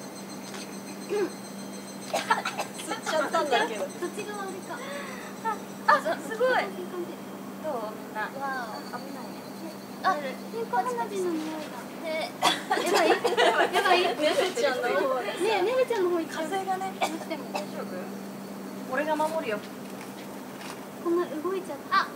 吸っちゃったんだけどそっち側あれか。 あすごいいい感じ。 どうみんなわ危ないねあ、線香花火の匂いだ。ね、やばい。やばい。ねねるちゃんの方はえ、ねるちゃんの方行っちゃう。 風がねどうしても。 大丈夫俺が守るよこんな動いちゃった。あ、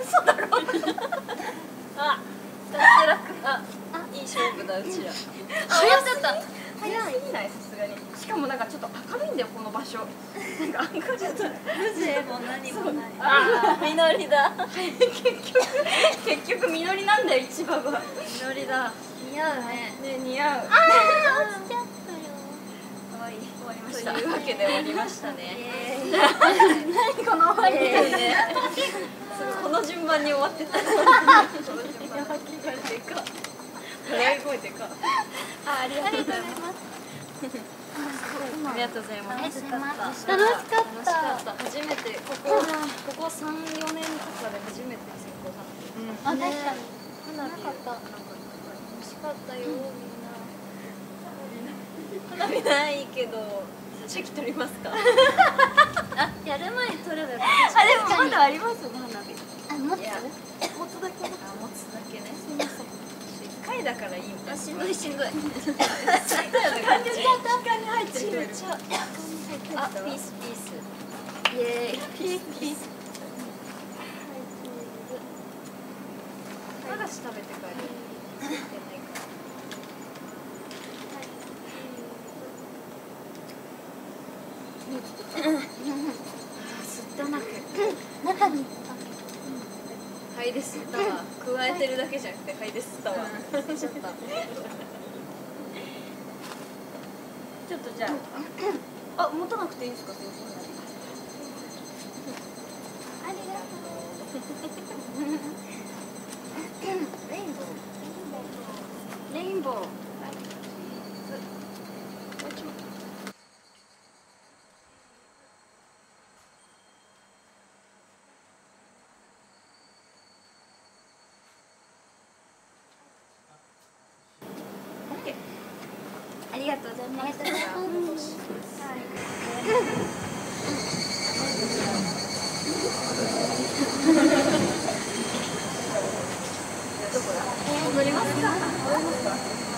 あ脱落ああいい勝負だうちら早かった。 早すぎないさすがにしかもなんかちょっと明るいんだよこの場所なんか明るいちょっとも何もないああみのりだ結局結局みのりなんだよ市場はみのりだ似合うね。 ね似合うあー、落ちちゃったよ。 可愛い終わりまとしたいうわけで終わりましたね何この終わりえーねこの順番に終わってたこの順番やばきがでか笑い声でかあありがとうございますありがとうございますありがとうございます。 楽楽しかっ。 しかったた初めてここここ三四年とかで初めて線香花火あ、確かに。 花火なかった。 楽しかったよみんな花火ないけど席取りますかあ、やる前に撮ればよかった。 あでもまだありますよね花火あ、もっと。 いや持つだけあ持つだけねすみません一回だからいいみたいなしんどいしんどい。 感じ期間に入ってる人いるあピースピースイエーイピースピース和菓子食べて帰るやないか吸ったなく中に。 はいです吸ったわ加えてるだけじゃなくてはいです吸ったわ吸っちゃったちょっとじゃああ持たなくていいんですか先生ありがとレインボーレインボーありがとうございます。 ありがとうございます。 どこだ？戻りますか？戻りますか？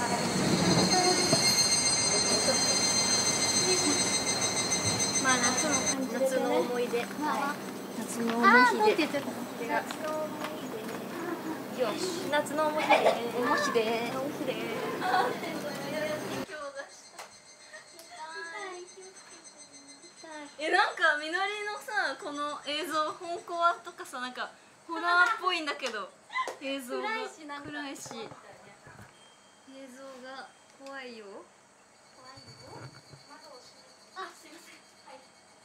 まあ夏の感じ夏の思い出。はい。夏の思あー、なんい出。 て言っちゃったの。 よし、夏の思い出。思い出。思い出。 えなんかみのりのさこの映像本コアとかさなんかホラーっぽいんだけど映像が暗いしなんか暗いし映像が怖いよあ、すいません。はい。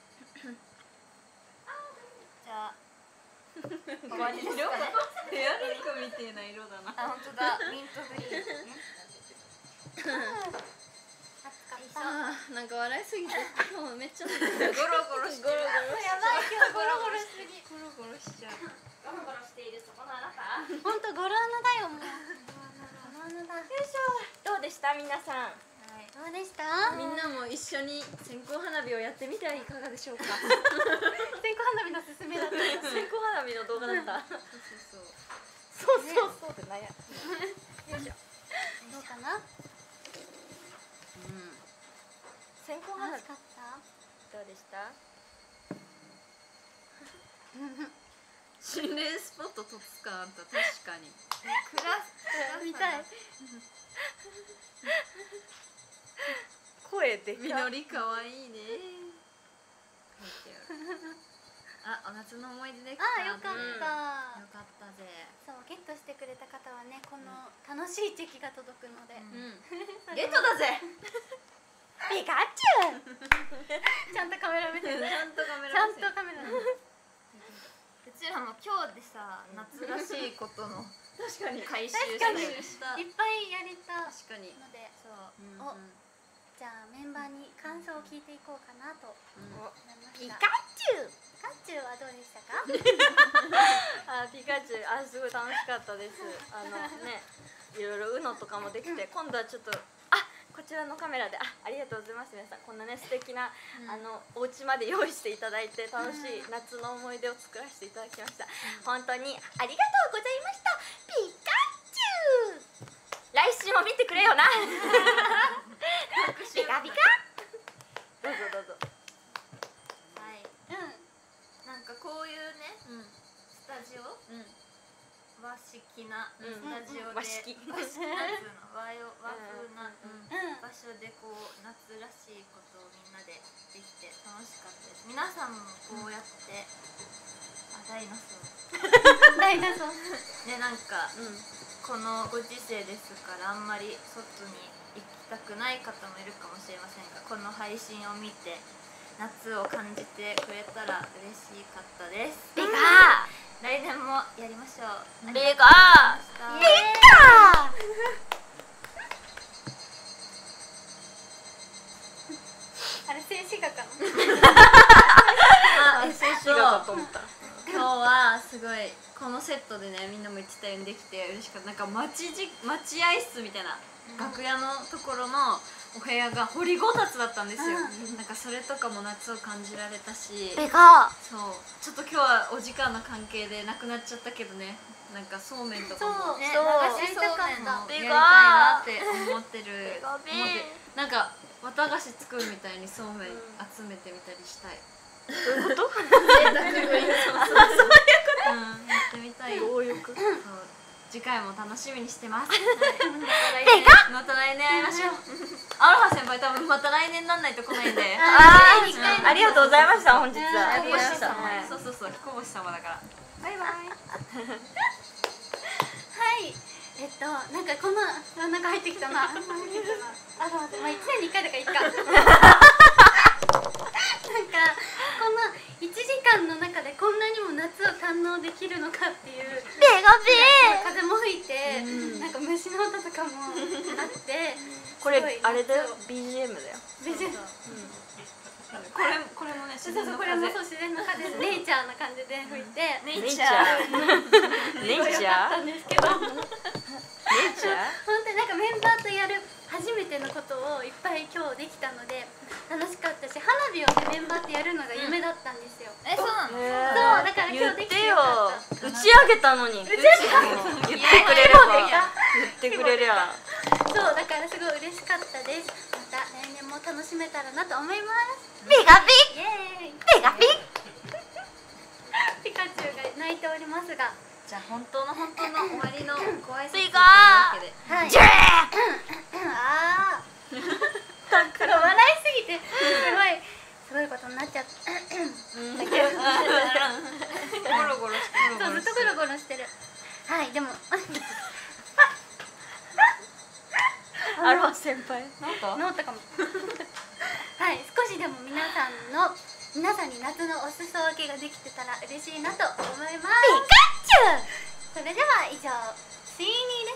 じゃあ。 終わりですかね。 ヘアリンクみたいな色だなあ、本当だ。ミントグリーンですね。暑かった。 あーなんか笑いすぎて今日めっちゃゴロゴロしてるゴロゴロやばい、今日ゴロゴロしすぎ。 ゴロゴロしちゃうゴロゴロしているそこのあなた。 本当ゴロ穴だよもう。ゴロ穴だ。 よいしょ。どうでした皆さん。 どうでした？ みんなも一緒に線香花火をやってみてはいかがでしょうか線香花火のすすめだった。 線香花火の動画だった。 そうそうそうそうそうってなんや。 どうかな？ うん線香花火暑かった？ どうでした？ 心霊スポットとつかあんた確かにクラス見たい。 声でか。 みのりかわいいね書いてあるあ、お夏の思い出できたあ、よかっうんた。 よかったぜそう、ゲットしてくれた方はね、この楽しいチェキが届くので。 うんゲットだぜ。 ピカチュウ。ちゃんとカメラ見てる。 ちゃんとカメちゃんラ見せとカメラ見てる。 うちらも今日でさ夏らしいことの確かに。 回収確かにしたいっぱいやりた確かにので、そう。 うんお、 うんじゃあメンバーに感想を聞いていこうかなと思いました。 ピカチュウ。 ピカチュウはどうでしたか？ あ、ピカチュウ、あ、すごい楽しかったです。あのね、いろいろウノとかもできて、今度はちょっと、あ、こちらのカメラで、あ、ありがとうございます皆さん。こんなね素敵な、うん、あのお家まで用意していただいて楽しい夏の思い出を作らせていただきました。本当にありがとうございました。ピカチュウ。来週も見てくれよな。ピカピカ。どうぞどうぞ。 はい。うん。なんかこういうね、うん、スタジオ、うん、和式なスタジオで、和式和式夏の和よ和風な、うん、場所でこう夏らしいことをみんなでできて楽しかったです。皆さんもこうやって、あ、ダイナソー。 ダイナソー。 ね、なんか、うん、このご時世ですからあんまり外に行きたくない方もいるかもしれませんが、この配信を見て夏を感じてくれたら嬉しかったです。 ビカー、 来年もやりましょう。 ビカー、ビカー。 あれ静止画かな。 あ、静止画かと思った。今日はすごいこのセットでね、みんなも言ってたようにできて嬉しかった。なんか待ちじ待合室みたいな、うん、楽屋のところのお部屋が掘りごたつだったんですよ、うん、なんかそれとかも夏を感じられたし、 でかそうちょっと今日はお時間の関係でなくなっちゃったけどね、なんかそうめんとかもね、 流しそうめんもやりたいなって思ってる思ってなんか綿菓子作るみたいにそうめん集めてみたりしたい。 どういうこと？ 贅沢食い。そういうこと。うん、やってみたい。 どういうこと？そう次回も楽しみにしてます。 でかまた来年会いましょう。アロハ先輩多分また来年なんないと来ないんで。 ああ、ありがとうございました本日は。 彦星様。そうそうそう、彦星様だから。バイバイ。 はい。えっとなんかこのなんか入ってきたな。アロハまあ一年に一回だからいいか。なんかこのいちじかんの中でこんなにも夏を堪能できるのかっていうベガベ風も吹いて、うん、なんか虫の音とかもあってこれあれだよ ビージーエム だよビージーエムこれこれもね自然の風、 これもそう自然の風でネイチャーな感じで吹いてネイチャーネイチャーなんですけど本ネイチャー当になんかメンバーとやる初めてのことをいっぱい今日できたので楽しかったし、花火をメンバーとやるのが夢だったんですよ。 え、そうなの？ そうだから今日できてよかった。 打ち上げたのに。打ち上げ言ってくれれば。言ってくれりゃ。 そうだからすごい嬉しかったです。また来年も楽しめたらなと思います。 ピカピイエーイ。 ピカピピカチュウが泣いておりますが、 じゃあ本当の本当の終わりのご挨拶というわけで、 はい。 ジェーああ。なんか笑いすぎてすごいすごいことになっちゃった。だけどゴロゴロしてる。 そうずっとゴロゴロしてる。はい、でもアロハ先輩なんか治ったかも。はい、少しでも皆さんの皆さんに夏のお裾分けができてたら嬉しいなと思います。 ピカチュウ。 それでは以上、スイニー